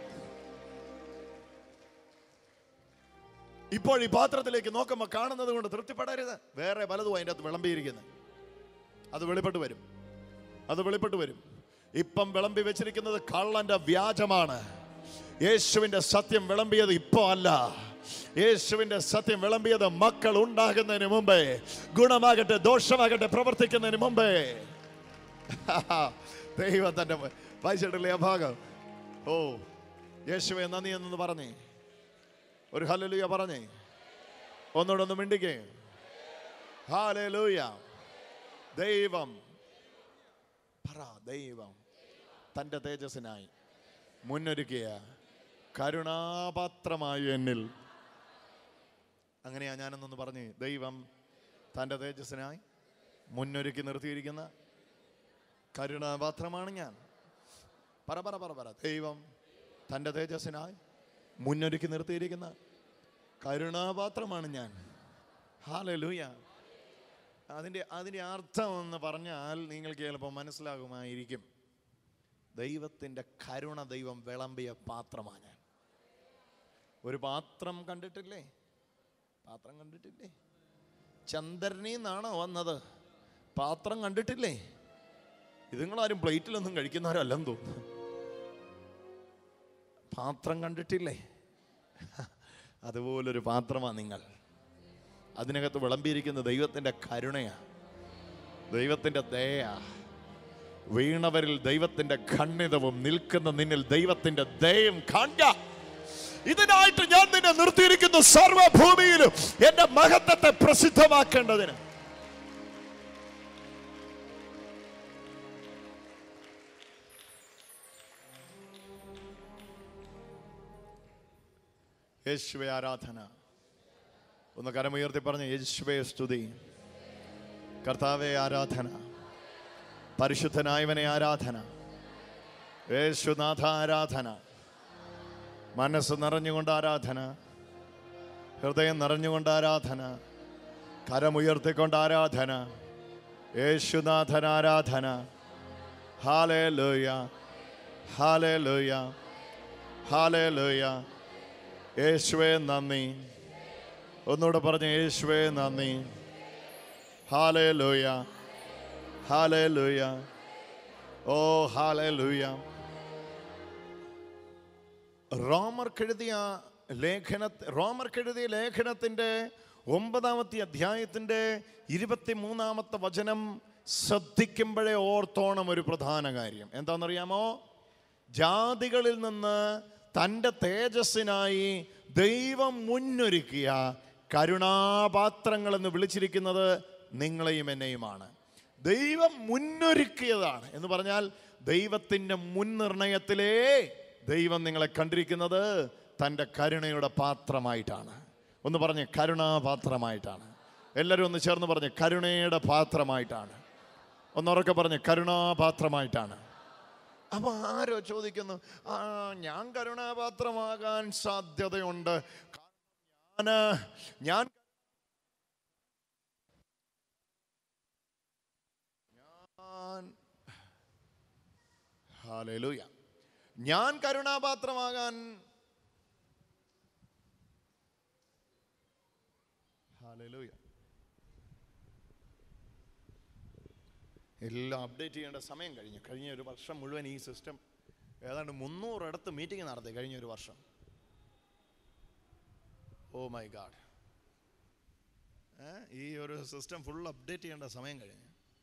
ഇപ്പോൾ ഈ പാത്രത്തിലേക്ക് നോക്കുമ്പോ കാണുന്നത് കൊണ്ട് തൃപ്തിപ്പെടരുത്. വേറെ പലതും അതിൻ്റെ അകത്ത് വിളമ്പിയിരിക്കുന്നത്. അത് വെളിപ്പെട്ട് വരും, അത് വെളിപ്പെട്ട് വരും. ഇപ്പം വിളമ്പി വെച്ചിരിക്കുന്നത് കള്ളന്റെ വ്യാജമാണ്. യേശുവിന്റെ സത്യം വിളമ്പിയത് ഇപ്പോ അല്ല. യേശുവിന്റെ സത്യം വിളമ്പിയത് മക്കൾ ഉണ്ടാകുന്നതിന് മുമ്പേ, ഗുണമാകട്ടെ ദോഷമാകട്ടെ പ്രവർത്തിക്കുന്നതിന് മുമ്പേ. ദൈവം തന്റെ വായിച്ചിട്ടില്ലേ ആ ഭാഗം? ഓ യേശുവേ നന്ദി എന്ന് പറഞ്ഞേ, ഒരു ഹല്ലേലൂയ പറഞ്ഞേ, ഒന്നുകൂടെ ഒന്ന് മിണ്ടിക്കേ. ഹല്ലേലൂയ. ദൈവം പറ, ദൈവം തന്റെ തേജസ്സിനായി മുന്നൊരുക്കിയ കരുണാപാത്രമായി എന്നിൽ. അങ്ങനെയാ ഞാനെന്നൊന്ന് പറഞ്ഞേ. ദൈവം തന്റെ തേജസ്സിനായി മുന്നൊരുക്കി നിർത്തിയിരിക്കുന്ന കരുണാപാത്രമാണ് ഞാൻ. പറ പറ പറ പറ. ദൈവം തന്റെ തേജസ്സിനായി മുന്നൊരുക്കി നിർത്തിയിരിക്കുന്ന കരുണാപാത്രമാണ് ഞാൻ. ഹല്ലേലൂയ. അതിൻ്റെ അതിൻ്റെ അർത്ഥം എന്ന് പറഞ്ഞാൽ നിങ്ങൾക്ക് ചിലപ്പോൾ മനസ്സിലാകുമായിരിക്കും. ദൈവത്തിൻ്റെ കരുണ ദൈവം വിളമ്പിയ പാത്രമാണ് ഞാൻ. ഒരു പാത്രം കണ്ടിട്ടില്ലേ? പാത്രം കണ്ടിട്ടില്ലേ? ചന്ദ്രനിൽ നിന്നാണോ വന്നത്? പാത്രം കണ്ടിട്ടില്ലേ? ഇത് നിങ്ങളാരും പ്ലേറ്റിലൊന്നും കഴിക്കുന്നവരല്ലെന്ന് തോന്നുന്നു. പാത്രം കണ്ടിട്ടില്ലേ? അതുപോലൊരു പാത്രമാണ് നിങ്ങൾ. അതിനകത്ത് വിളമ്പിയിരിക്കുന്ന ദൈവത്തിൻ്റെ കരുണയാ, ദൈവത്തിൻ്റെ ദയ. വീണവരിൽ ദൈവത്തിൻ്റെ ഖണ്ഡിതവും നിൽക്കുന്ന നിന്നിൽ ദൈവത്തിൻ്റെ ദയം കാണുക. ഇതിനായിട്ട് ഞാൻ നിന്നെ നിർത്തിയിരിക്കുന്നു സർവഭൂമിയിലും എന്റെ മഹത്വത്തെ പ്രസിദ്ധമാക്കേണ്ടതിന്. യേശുവേ ആരാധന. ഒന്ന് കരമുയർത്തി പറഞ്ഞ യേശുവേ സ്തുതി. കർത്താവേ ആരാധന. പരിശുദ്ധനായവനെ ആരാധന. യേശുനാഥ ആരാധന. മനസ്സ് നിറഞ്ഞുകൊണ്ട് ആരാധന, ഹൃദയം നിറഞ്ഞുകൊണ്ട് ആരാധന, കരമുയർത്തിക്കൊണ്ട് ആരാധന. യേശുനാഥൻ ആരാധന. Hallelujah, hallelujah, hallelujah. യേശുവേ നന്ദി. ഒന്നുകൂടെ പറഞ്ഞ് യേശുവേ നന്ദി. ഹല്ലേലൂയ, ഹല്ലേലൂയ, ഓ ഹല്ലേലൂയ. റോമർക്കെഴുതിയ ലേഖന റോമർക്കെഴുതിയ ലേഖനത്തിന്റെ ഒമ്പതാമത്തെ അധ്യായത്തിന്റെ ഇരുപത്തി മൂന്നാമത്തെ വചനം ശ്രദ്ധിക്കുമ്പോഴേ ഓർത്തോണം ഒരു പ്രധാന കാര്യം. എന്താണെന്നറിയാമോ? ജാതികളിൽ നിന്ന് തൻ്റെ തേജസ്സിനായി ദൈവം മുന്നൊരുക്കിയ കരുണാപാത്രങ്ങൾ എന്ന് വിളിച്ചിരിക്കുന്നത് നിങ്ങളെയും എന്നെയുമാണ്. ദൈവം മുന്നൊരുക്കിയതാണ് എന്ന് പറഞ്ഞാൽ ദൈവത്തിൻ്റെ മുൻനിർണയത്തിലേ ദൈവം നിങ്ങളെ കണ്ടിരിക്കുന്നത് തൻ്റെ കരുണയുടെ പാത്രമായിട്ടാണ്. ഒന്ന് പറഞ്ഞ് കരുണാപാത്രമായിട്ടാണ്. എല്ലാവരും ഒന്ന് ചേർന്ന് പറഞ്ഞ് കരുണയുടെ പാത്രമായിട്ടാണ്. ഒന്നുറക്കെ പറഞ്ഞ് കരുണാപാത്രമായിട്ടാണ്. അപ്പൊ ആരോ ചോദിക്കുന്നു, ആ ഞാൻ കരുണാപാത്രമാകാൻ സാധ്യതയുണ്ട്, ഞാൻ ഞാൻ ഹല്ലേലൂയ ഞാൻ കരുണാപാത്രമാകാൻ ഹല്ലേലൂയ എല്ലാം അപ്ഡേറ്റ് ചെയ്യേണ്ട സമയം കഴിഞ്ഞു. കഴിഞ്ഞ ഒരു വർഷം മുഴുവൻ ഈ സിസ്റ്റം ഏതാണ്ട് മുന്നൂറിടത്ത് മീറ്റിംഗ് നടത്തി കഴിഞ്ഞ ഒരു വർഷം. ഓ മൈ ഗാഡ്, ഈ ഒരു സിസ്റ്റം ഫുൾ അപ്ഡേറ്റ് ചെയ്യേണ്ട സമയം കഴിഞ്ഞു.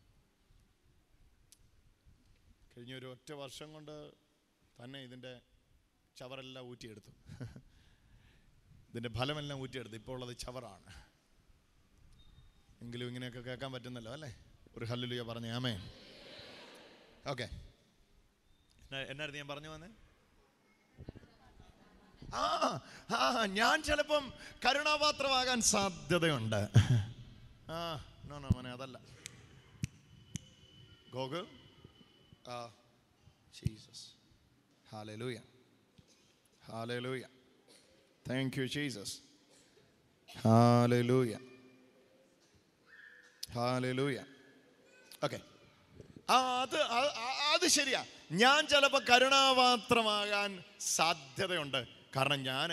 കഴിഞ്ഞ ഒരു ഒറ്റ വർഷം കൊണ്ട് തന്നെ ഇതിൻ്റെ ചവറെല്ലാം ഊറ്റിയെടുത്തു, ഇതിൻ്റെ ഫലമെല്ലാം ഊറ്റിയെടുത്തു. ഇപ്പോൾ ഉള്ളത് ചവറാണ്. എങ്കിലും ഇങ്ങനെയൊക്കെ കേൾക്കാൻ പറ്റുന്നല്ലോ അല്ലേ? ഒരു ഹല്ലേലൂയ പറഞ്ഞേ, ആമേൻ. ഓക്കെ, എന്നായിരുന്നു ഞാൻ പറഞ്ഞു വന്നേ? ആ ആ ഞാൻ ചിലപ്പം കരുണാപാത്രമാകാൻ സാധ്യതയുണ്ട്. ആ നോ നോ മോനെ, അതല്ല. ഗോകുൽ, ആ Jesus, hallelujah, hallelujah, thank you Jesus, hallelujah, hallelujah. Okay, ആ അത് അത് ശരിയാ. ഞാൻ ചിലപ്പോൾ കരുണാപാത്രമാകാൻ സാധ്യതയുണ്ട്. കാരണം ഞാൻ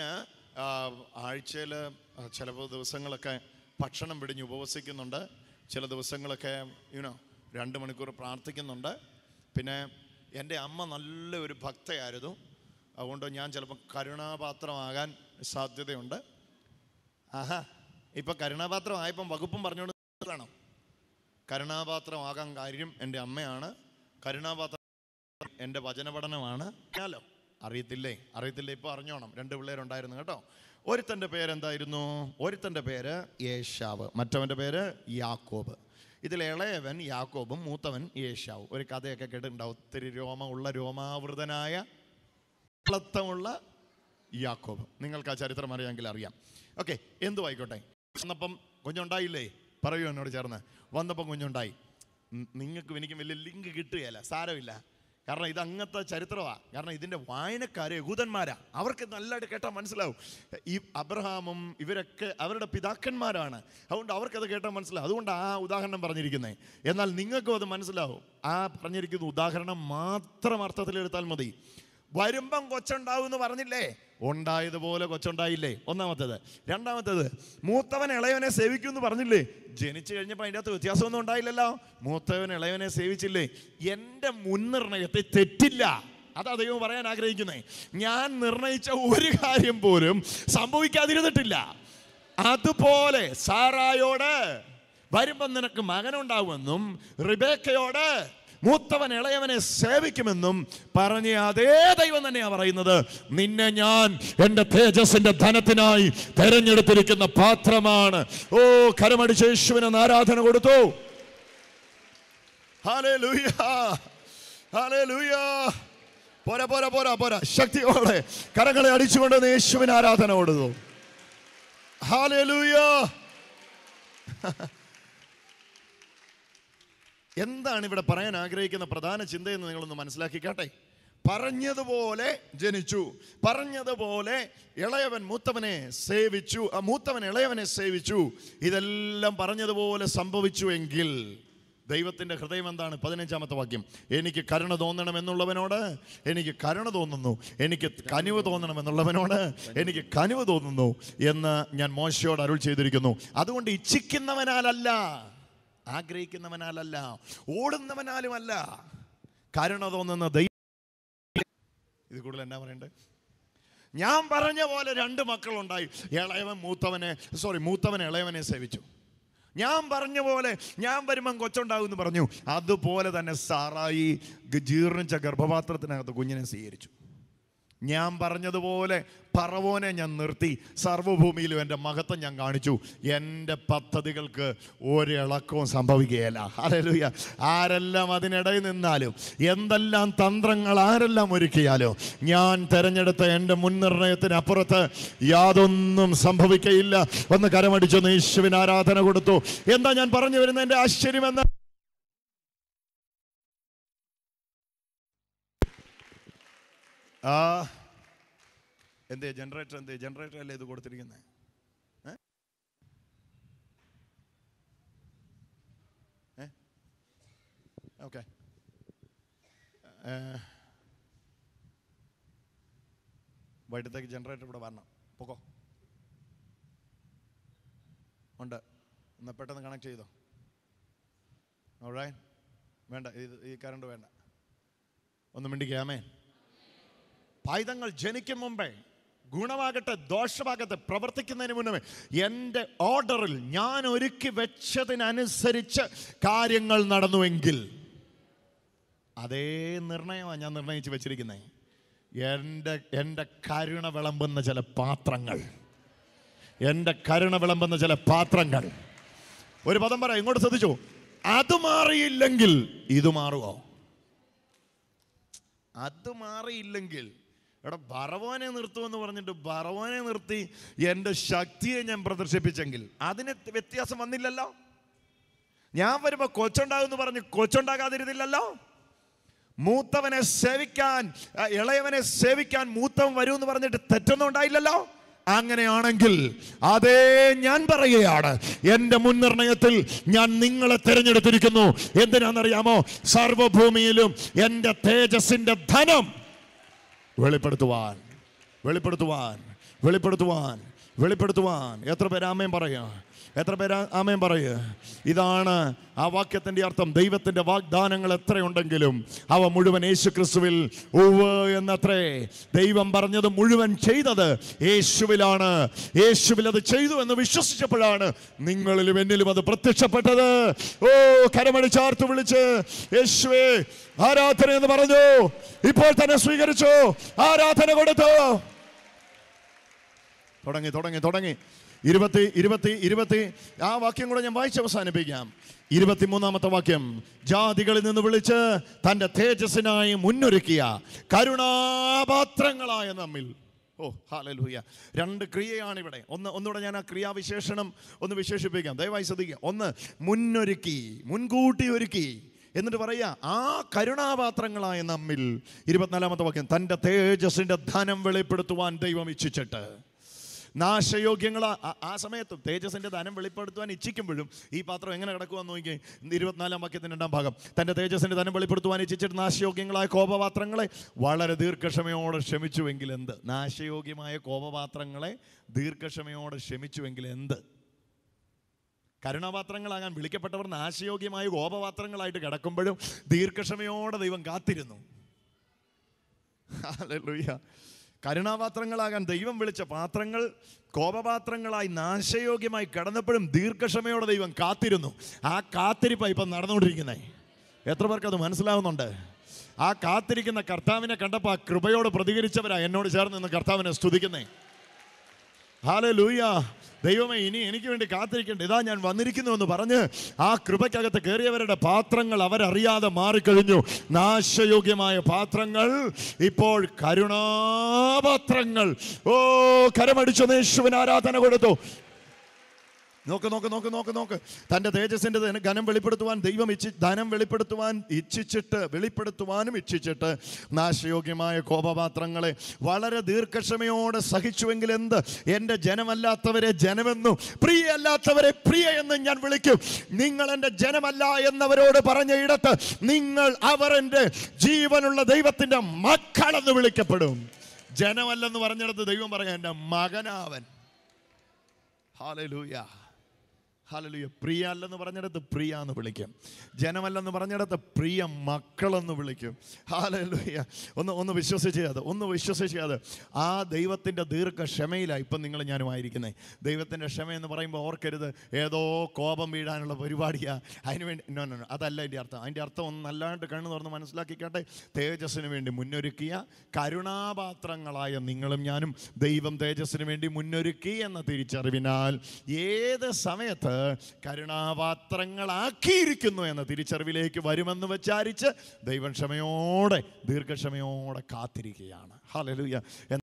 ആഴ്ചയിൽ ചിലപ്പോൾ ദിവസങ്ങളൊക്കെ ഭക്ഷണം പിടിഞ്ഞ് ഉപവസിക്കുന്നുണ്ട്. ചില ദിവസങ്ങളൊക്കെ യുനോ രണ്ട് മണിക്കൂർ പ്രാർത്ഥിക്കുന്നുണ്ട്. പിന്നെ എൻ്റെ അമ്മ നല്ലൊരു ഭക്തയായിരുന്നു. അതുകൊണ്ട് ഞാൻ ചിലപ്പോൾ കരുണാപാത്രമാകാൻ സാധ്യതയുണ്ട്. ആഹാ, ഇപ്പം കരുണാപാത്രമായപ്പം വകുപ്പും പറഞ്ഞുകൊണ്ട് വേണം. കരുണാപാത്രമാകാൻ കാര്യം എൻ്റെ അമ്മയാണ്. കരുണാപാത്രം എൻ്റെ വചനപഠനമാണ്. ാലോ അറിയത്തില്ലേ? അറിയത്തില്ലേ? ഇപ്പോൾ അറിഞ്ഞോണം. രണ്ട് പിള്ളേരുണ്ടായിരുന്നു കേട്ടോ. ഒരുത്തൻ്റെ പേരെന്തായിരുന്നു? ഒരുത്തൻ്റെ പേര് യേശാവ്, മറ്റവൻ്റെ പേര് യാക്കോബ്. ഇതിൽ ഇളയവൻ യാക്കോബും മൂത്തവൻ യേശാവും. ഒരു കഥയൊക്കെ കേട്ടിട്ടുണ്ടാവും. ഒത്തിരി രോമമുള്ള രോമാവൃതനായ പ്ലത്തമുള്ള യാക്കോബ്. നിങ്ങൾക്ക് ആ ചരിത്രം അറിയാമെങ്കിൽ അറിയാം. ഓക്കെ, എന്തു ആയിക്കോട്ടെ. വന്നപ്പം കുഞ്ഞുണ്ടായില്ലേ? പറയൂ എന്നോട് ചേർന്ന്. വന്നപ്പം കുഞ്ഞുണ്ടായി. നിങ്ങൾക്കും എനിക്കും വലിയ ലിങ്ക് കിട്ടുകയല്ല, സാരമില്ല. കാരണം ഇത് അങ്ങനത്തെ ചരിത്രമാണ്. കാരണം ഇതിൻ്റെ വായനക്കാർ യഹൂദന്മാരാ. അവർക്ക് നല്ലതായിട്ട് കേട്ടാൽ മനസ്സിലാവും. ഈ അബ്രഹാമും ഇവരൊക്കെ അവരുടെ പിതാക്കന്മാരാണ്. അതുകൊണ്ട് അവർക്കത് കേട്ടാൽ മനസ്സിലാവും. അതുകൊണ്ട് ആ ഉദാഹരണം പറഞ്ഞിരിക്കുന്നത്. എന്നാൽ നിങ്ങൾക്കും അത് മനസ്സിലാവും. ആ പറഞ്ഞിരിക്കുന്ന ഉദാഹരണം മാത്രം അർത്ഥത്തിലെടുത്താൽ മതി. വരുമ്പം കൊച്ചുണ്ടാവും എന്ന് പറഞ്ഞില്ലേ? ഉണ്ടായതുപോലെ കൊച്ചുണ്ടായില്ലേ? ഒന്നാമത്തേത്. രണ്ടാമത്തേത്, മൂത്തവൻ ഇളയവനെ സേവിക്കും എന്ന് പറഞ്ഞില്ലേ? ജനിച്ചു കഴിഞ്ഞപ്പോൾ അതിൻ്റെ അകത്ത് വ്യത്യാസമൊന്നും ഉണ്ടായില്ലല്ലോ. മൂത്തവൻ ഇളയവനെ സേവിച്ചില്ലേ? എൻ്റെ മുൻനിർണയത്തെ തെറ്റില്ല. അതാ ദൈവം പറയാൻ ആഗ്രഹിക്കുന്നത്. ഞാൻ നിർണയിച്ച ഒരു കാര്യം പോലും സംഭവിക്കാതിരുന്നിട്ടില്ല. അതുപോലെ സാറായോട് വരുമ്പം നിനക്ക് മകനുണ്ടാവുമെന്നും റിബേക്കയോട് മൂത്തവൻ ഇളയവനെ സേവിക്കുമെന്നും പറഞ്ഞ അതേ ദൈവം തന്നെയാ പറയുന്നത്. നിന്നെ ഞാൻ എൻ്റെ തേജസ്സിന്റെ ധനത്തിനായി തെരഞ്ഞെടുത്തിരിക്കുന്ന പാത്രമാണ്. ഓ, കരമടിച്ച് യേശുവിന് ആരാധന കൊടുത്തു. Hallelujah, hallelujah. പോരാ പോരാ പോരാ പോരാ ശക്തിയോടെ കരങ്ങളെ അടിച്ചുകൊണ്ട് യേശുവിന് ആരാധന കൊടുത്തു. ഹല്ലേലൂയ. എന്താണ് ഇവിടെ പറയാൻ ആഗ്രഹിക്കുന്ന പ്രധാന ചിന്തയെന്ന് നിങ്ങളൊന്ന് മനസ്സിലാക്കിക്കാട്ടെ. പറഞ്ഞതുപോലെ ജനിച്ചു, പറഞ്ഞതുപോലെ ഇളയവൻ മൂത്തവനെ സേവിച്ചു, ആ മൂത്തവൻ ഇളയവനെ സേവിച്ചു. ഇതെല്ലാം പറഞ്ഞതുപോലെ സംഭവിച്ചു എങ്കിൽ ദൈവത്തിൻ്റെ ഹൃദയം എന്താണ്? പതിനഞ്ചാമത്തെ വാക്യം. എനിക്ക് കരുണ തോന്നണമെന്നുള്ളവനോട് എനിക്ക് കരുണ തോന്നുന്നു, എനിക്ക് കനിവ് തോന്നണമെന്നുള്ളവനോട് എനിക്ക് കനിവ് തോന്നുന്നു എന്ന് ഞാൻ മോശയോട് അരുൾ ചെയ്തിരിക്കുന്നു. അതുകൊണ്ട് ഇച്ഛിക്കുന്നവനാലല്ല, ആഗ്രഹിക്കുന്നവനാലല്ല, ഓടുന്നവനാലുമല്ല, കരുണ തോന്നുന്ന ദൈവം. ഇത് കൂടുതൽ എന്നാ പറയണ്ടേ? ഞാൻ പറഞ്ഞ പോലെ രണ്ട് മക്കളുണ്ടായി. ഇളയവൻ മൂത്തവനെ സോറി മൂത്തവൻ ഇളയവനെ സേവിച്ചു. ഞാൻ പറഞ്ഞ പോലെ ഞാൻ വരുമ്പം കൊച്ചുണ്ടാവും എന്ന് പറഞ്ഞു. അതുപോലെ തന്നെ സാറായി ജീർണിച്ച ഗർഭപാത്രത്തിനകത്ത് കുഞ്ഞിനെ സ്വീകരിച്ചു. ഞാൻ പറഞ്ഞതുപോലെ പറവോനെ ഞാൻ നിർത്തി. സർവ്വഭൂമിയിലും എൻ്റെ മഹത്വം ഞാൻ കാണിച്ചു. എൻ്റെ പദ്ധതികൾക്ക് ഒരിളക്കവും സംഭവിക്കുകയില്ല. ഹല്ലേലൂയ. ആരെല്ലാം അതിനിടയിൽ നിന്നാലും, എന്തെല്ലാം തന്ത്രങ്ങൾ ആരെല്ലാം ഒരുക്കിയാലോ, ഞാൻ തെരഞ്ഞെടുത്ത എൻ്റെ മുൻനിർണയത്തിനപ്പുറത്ത് യാതൊന്നും സംഭവിക്കയില്ല. ഒന്ന് കരമടിച്ചൊന്ന് യേശുവിന് ആരാധന കൊടുത്തു. എന്താ ഞാൻ പറഞ്ഞു വരുന്ന എൻ്റെ ആശ്ചര്യമെന്ന്? ആ എന്തേ ജനറേറ്റർ എന്തേ ജനറേറ്റർ അല്ലേ ഇത് കൊടുത്തിരിക്കുന്നത്? ഓക്കെ, വൈകിട്ടത്തേക്ക് ജനറേറ്റർ ഇവിടെ വരണം. പൊക്കോ ഉണ്ട്. എന്നാൽ പെട്ടെന്ന് കണക്ട് ചെയ്തോ. ഓൾറൈറ്റ്. വേണ്ട, ഇത് ഈ കറണ്ട് വേണ്ട. ഒന്ന് മിണ്ടിക്കാമേ. പൈതങ്ങൾ ജനിക്കും മുമ്പേ, ഗുണമാകട്ടെ ദോഷമാകട്ടെ, പ്രവർത്തിക്കുന്നതിന് മുന്നേ എൻ്റെ ഓർഡറിൽ ഞാൻ ഒരുക്കി വെച്ചതിനനുസരിച്ച് കാര്യങ്ങൾ നടന്നുവെങ്കിൽ, അതേ നിർണയമാണ് ഞാൻ നിർണയിച്ച് വെച്ചിരിക്കുന്നത്. എൻ്റെ എൻ്റെ കരുണ വിളമ്പുന്ന ചില പാത്രങ്ങൾ, എൻ്റെ കരുണ വിളമ്പുന്ന ചില പാത്രങ്ങൾ. ഒരു പദം പറയാം, ഇങ്ങോട്ട് ശ്രദ്ധിച്ചു. അത് മാറിയില്ലെങ്കിൽ ഇത് മാറുമോ? അത് മാറിയില്ലെങ്കിൽ, എടാ ബറവോനെ നിർത്തുമെന്ന് പറഞ്ഞിട്ട് ബറവോനെ നിർത്തി എൻ്റെ ശക്തിയെ ഞാൻ പ്രദർശിപ്പിച്ചെങ്കിൽ അതിന് വ്യത്യാസം വന്നില്ലല്ലോ. ഞാൻ വരുമ്പോൾ കൊച്ചുണ്ടാകുമെന്ന് പറഞ്ഞ് കൊച്ചുണ്ടാകാതിരുന്നില്ലല്ലോ. മൂത്തവനെ സേവിക്കാൻ ഇളയവനെ സേവിക്കാൻ മൂത്തവൻ വരുമെന്ന് പറഞ്ഞിട്ട് തെറ്റൊന്നും ഉണ്ടായില്ലല്ലോ. അങ്ങനെയാണെങ്കിൽ അതേ ഞാൻ പറയുകയാണ്, എൻ്റെ മുൻനിർണയത്തിൽ ഞാൻ നിങ്ങളെ തിരഞ്ഞെടുത്തിരിക്കുന്നു. എന്തിനാണെന്നറിയാമോ? സർവ്വഭൂമിയിലും എൻ്റെ തേജസ്സിൻ്റെ ധനം വെളിപ്പെടുത്തുവാൻ വെളിപ്പെടുത്തുവാൻ വെളിപ്പെടുത്തുവാൻ വെളിപ്പെടുത്തുവാൻ എത്ര പേര് ആമേൻ പറയുക? എത്ര പേര് ആമേൻ പറയുക? ഇതാണ് ആ വാക്യത്തിൻ്റെ അർത്ഥം. ദൈവത്തിൻ്റെ വാഗ്ദാനങ്ങൾ എത്രയുണ്ടെങ്കിലും അവ മുഴുവൻ യേശു ക്രിസ്തുവിൽ ഉവ്വ് എന്നത്രേ. ദൈവം പറഞ്ഞത് മുഴുവൻ ചെയ്തത് യേശുവിലാണ്. യേശുവിൽ അത് ചെയ്തു എന്ന് വിശ്വസിച്ചപ്പോഴാണ് നിങ്ങളിലും എന്നിലും അത് പ്രത്യക്ഷപ്പെട്ടത്. ഓ, കരമടിച്ചാർത്ത് വിളിച്ച് യേശുവേ ആരാധന എന്ന് പറഞ്ഞു. ഇപ്പോൾ തന്നെ സ്വീകരിച്ചു, ആരാധന കൊടുത്തു. തുടങ്ങി തുടങ്ങി തുടങ്ങി ഇരുപത്തി ഇരുപത്തി ഇരുപത്തി ആ വാക്യം കൂടെ ഞാൻ വായിച്ച് അവസാനിപ്പിക്കാം. ഇരുപത്തിമൂന്നാമത്തെ വാക്യം, ജാതികളിൽ നിന്ന് വിളിച്ച് തൻ്റെ തേജസ്സിനായി മുന്നൊരുക്കിയ കരുണാപാത്രങ്ങളായ നമ്മിൽ. ഓ ഹല്ലേലൂയ. രണ്ട് ക്രിയയാണ് ഇവിടെ. ഒന്ന് ഒന്നുകൂടെ ഞാൻ ആ ക്രിയാവിശേഷണം ഒന്ന് വിശേഷിപ്പിക്കാം. ദയവായി ശ്രദ്ധിക്കുക. ഒന്ന്, മുന്നൊരുക്കി, മുൻകൂട്ടി ഒരുക്കി. എന്നിട്ട് പറയുക ആ കരുണാപാത്രങ്ങളായ നമ്മിൽ. ഇരുപത്തിനാലാമത്തെ വാക്യം, തൻ്റെ തേജസ്സിൻ്റെ ധനം വെളിപ്പെടുത്തുവാൻ ദൈവം ഇച്ഛിച്ചിട്ട്. നാശയോഗ്യങ്ങൾ ആ സമയത്തും തേജസ്സിൻ്റെ ധനം വെളിപ്പെടുത്തുവാൻ ഇച്ഛിക്കുമ്പോഴും ഈ പാത്രം എങ്ങനെ കിടക്കുവാന്ന് നോക്കിയേ. ഇരുപത്തിനാലാം വാക്യത്തിൻ്റെ രണ്ടാം ഭാഗം, തൻ്റെ തേജസ്സിൻ്റെ ധനം വെളിപ്പെടുത്തുവാൻ ഇച്ഛിച്ചിട്ട് നാശയോഗ്യങ്ങളായ കോപപാത്രങ്ങളെ വളരെ ദീർഘക്ഷമയോടെ ക്ഷമിച്ചുവെങ്കിൽ എന്ത്? നാശയോഗ്യമായ കോപപാത്രങ്ങളെ ദീർഘക്ഷമയോടെ ക്ഷമിച്ചുവെങ്കിൽ എന്ത്? കരുണാപാത്രങ്ങളാകാൻ വിളിക്കപ്പെട്ടവർ നാശയോഗ്യമായ കോപപാത്രങ്ങളായിട്ട് കിടക്കുമ്പോഴും ദീർഘക്ഷമയോടെ ദൈവം കാത്തിരുന്നു. ഹല്ലേലൂയ. കരുണാപാത്രങ്ങളാകാൻ ദൈവം വിളിച്ച പാത്രങ്ങൾ കോപപാത്രങ്ങളായി നാശയോഗ്യമായി കിടന്നപ്പോഴും ദീർഘക്ഷമയോടെ ദൈവം കാത്തിരുന്നു. ആ കാത്തിരിപ്പാണ് ഇപ്പം നടന്നുകൊണ്ടിരിക്കുന്നത്. എത്ര പേർക്ക് അത് മനസ്സിലാവുന്നുണ്ട്? ആ കാത്തിരിക്കുന്ന കർത്താവിനെ കണ്ടപ്പോൾ ആ കൃപയോട് പ്രതികരിച്ചവരാ എന്നോട് ചേർന്ന് നിന്ന് കർത്താവിനെ സ്തുതിക്കുന്നേ. ഹല്ലേലൂയ. ദൈവമേ, ഇനി എനിക്ക് വേണ്ടി കാത്തിരിക്കേണ്ട, ഇതാ ഞാൻ വന്നിരിക്കുന്നു എന്ന് പറഞ്ഞ് ആ കൃപയ്ക്കകത്ത് കയറിയവരുടെ പാത്രങ്ങൾ അവരറിയാതെ മാറിക്കഴിഞ്ഞു. നാശയോഗ്യമായ പാത്രങ്ങൾ ഇപ്പോൾ കരുണാപാത്രങ്ങൾ. ഓ, കരമടിച്ചു യേശുവിന് ആരാധന കൊടുത്തു. നോക്ക് നോക്ക് നോക്ക് നോക്ക് നോക്ക് തൻ്റെ തേജസ്സിൻ്റെ ഘനം വെളിപ്പെടുത്തുവാൻ ദൈവം ഇച്ഛി ധനം വെളിപ്പെടുത്തുവാൻ ഇച്ഛിച്ചിട്ട് വെളിപ്പെടുത്തുവാനും ഇച്ഛിച്ചിട്ട് നാശയോഗ്യമായ കോപപാത്രങ്ങളെ വളരെ ദീർഘക്ഷമയോടെ സഹിച്ചുവെങ്കിൽ എന്ത്? എൻ്റെ ജനമല്ലാത്തവരെ ജനമെന്നും പ്രിയല്ലാത്തവരെ പ്രിയ എന്നും ഞാൻ വിളിക്കും. നിങ്ങൾ എൻ്റെ ജനമല്ല എന്നവരോട് പറഞ്ഞ ഇടത്ത് നിങ്ങൾ അവർ എൻ്റെ ജീവനുള്ള ദൈവത്തിൻ്റെ മക്കളെന്ന് വിളിക്കപ്പെടും. ജനമല്ലെന്ന് പറഞ്ഞിടത്ത് ദൈവം പറയാം എൻ്റെ മകനാവൻ. ഹല്ലേലൂയ. ഹല്ലേലൂയ. പ്രിയ അല്ലെന്ന് പറഞ്ഞിടത്ത് പ്രിയ എന്ന് വിളിക്കും. ജനമല്ലെന്ന് പറഞ്ഞിടത്ത് പ്രിയ മക്കളെന്ന് വിളിക്കും. ഹല്ലേലൂയ. ഒന്ന് ഒന്ന് വിശ്വസിച്ച് അത് ഒന്ന് വിശ്വസിച്ച് അത് ആ ദൈവത്തിൻ്റെ ദീർഘക്ഷമയിലാണ് ഇപ്പം നിങ്ങൾ ഞാനുമായിരിക്കുന്നത്. ദൈവത്തിൻ്റെ ക്ഷമയെന്ന് പറയുമ്പോൾ ഓർക്കരുത് ഏതോ കോപം വീഴാനുള്ള പരിപാടിയാണ്. അതിന് വേണ്ടി നോ നോ അതല്ല അതിൻ്റെ അർത്ഥം. അതിൻ്റെ അർത്ഥം ഒന്ന് നല്ലതായിട്ട് കണ്ണു തുറന്ന് മനസ്സിലാക്കിക്കട്ടെ. തേജസ്സിന് വേണ്ടി മുന്നൊരുക്കിയ കരുണാപാത്രങ്ങളായ നിങ്ങളും ഞാനും ദൈവം തേജസ്സിന് വേണ്ടി മുന്നൊരുക്കി എന്ന തിരിച്ചറിവിനാൽ ഏത് സമയത്ത് കരുണാപാത്രങ്ങളാക്കിയിരിക്കുന്നു എന്ന തിരിച്ചറിവിലേക്ക് വരുമെന്ന് വിചാരിച്ച് ദൈവം ക്ഷമയോടെ ദീർഘക്ഷമയോടെ കാത്തിരിക്കുകയാണ്. ഹല്ലേലൂയ.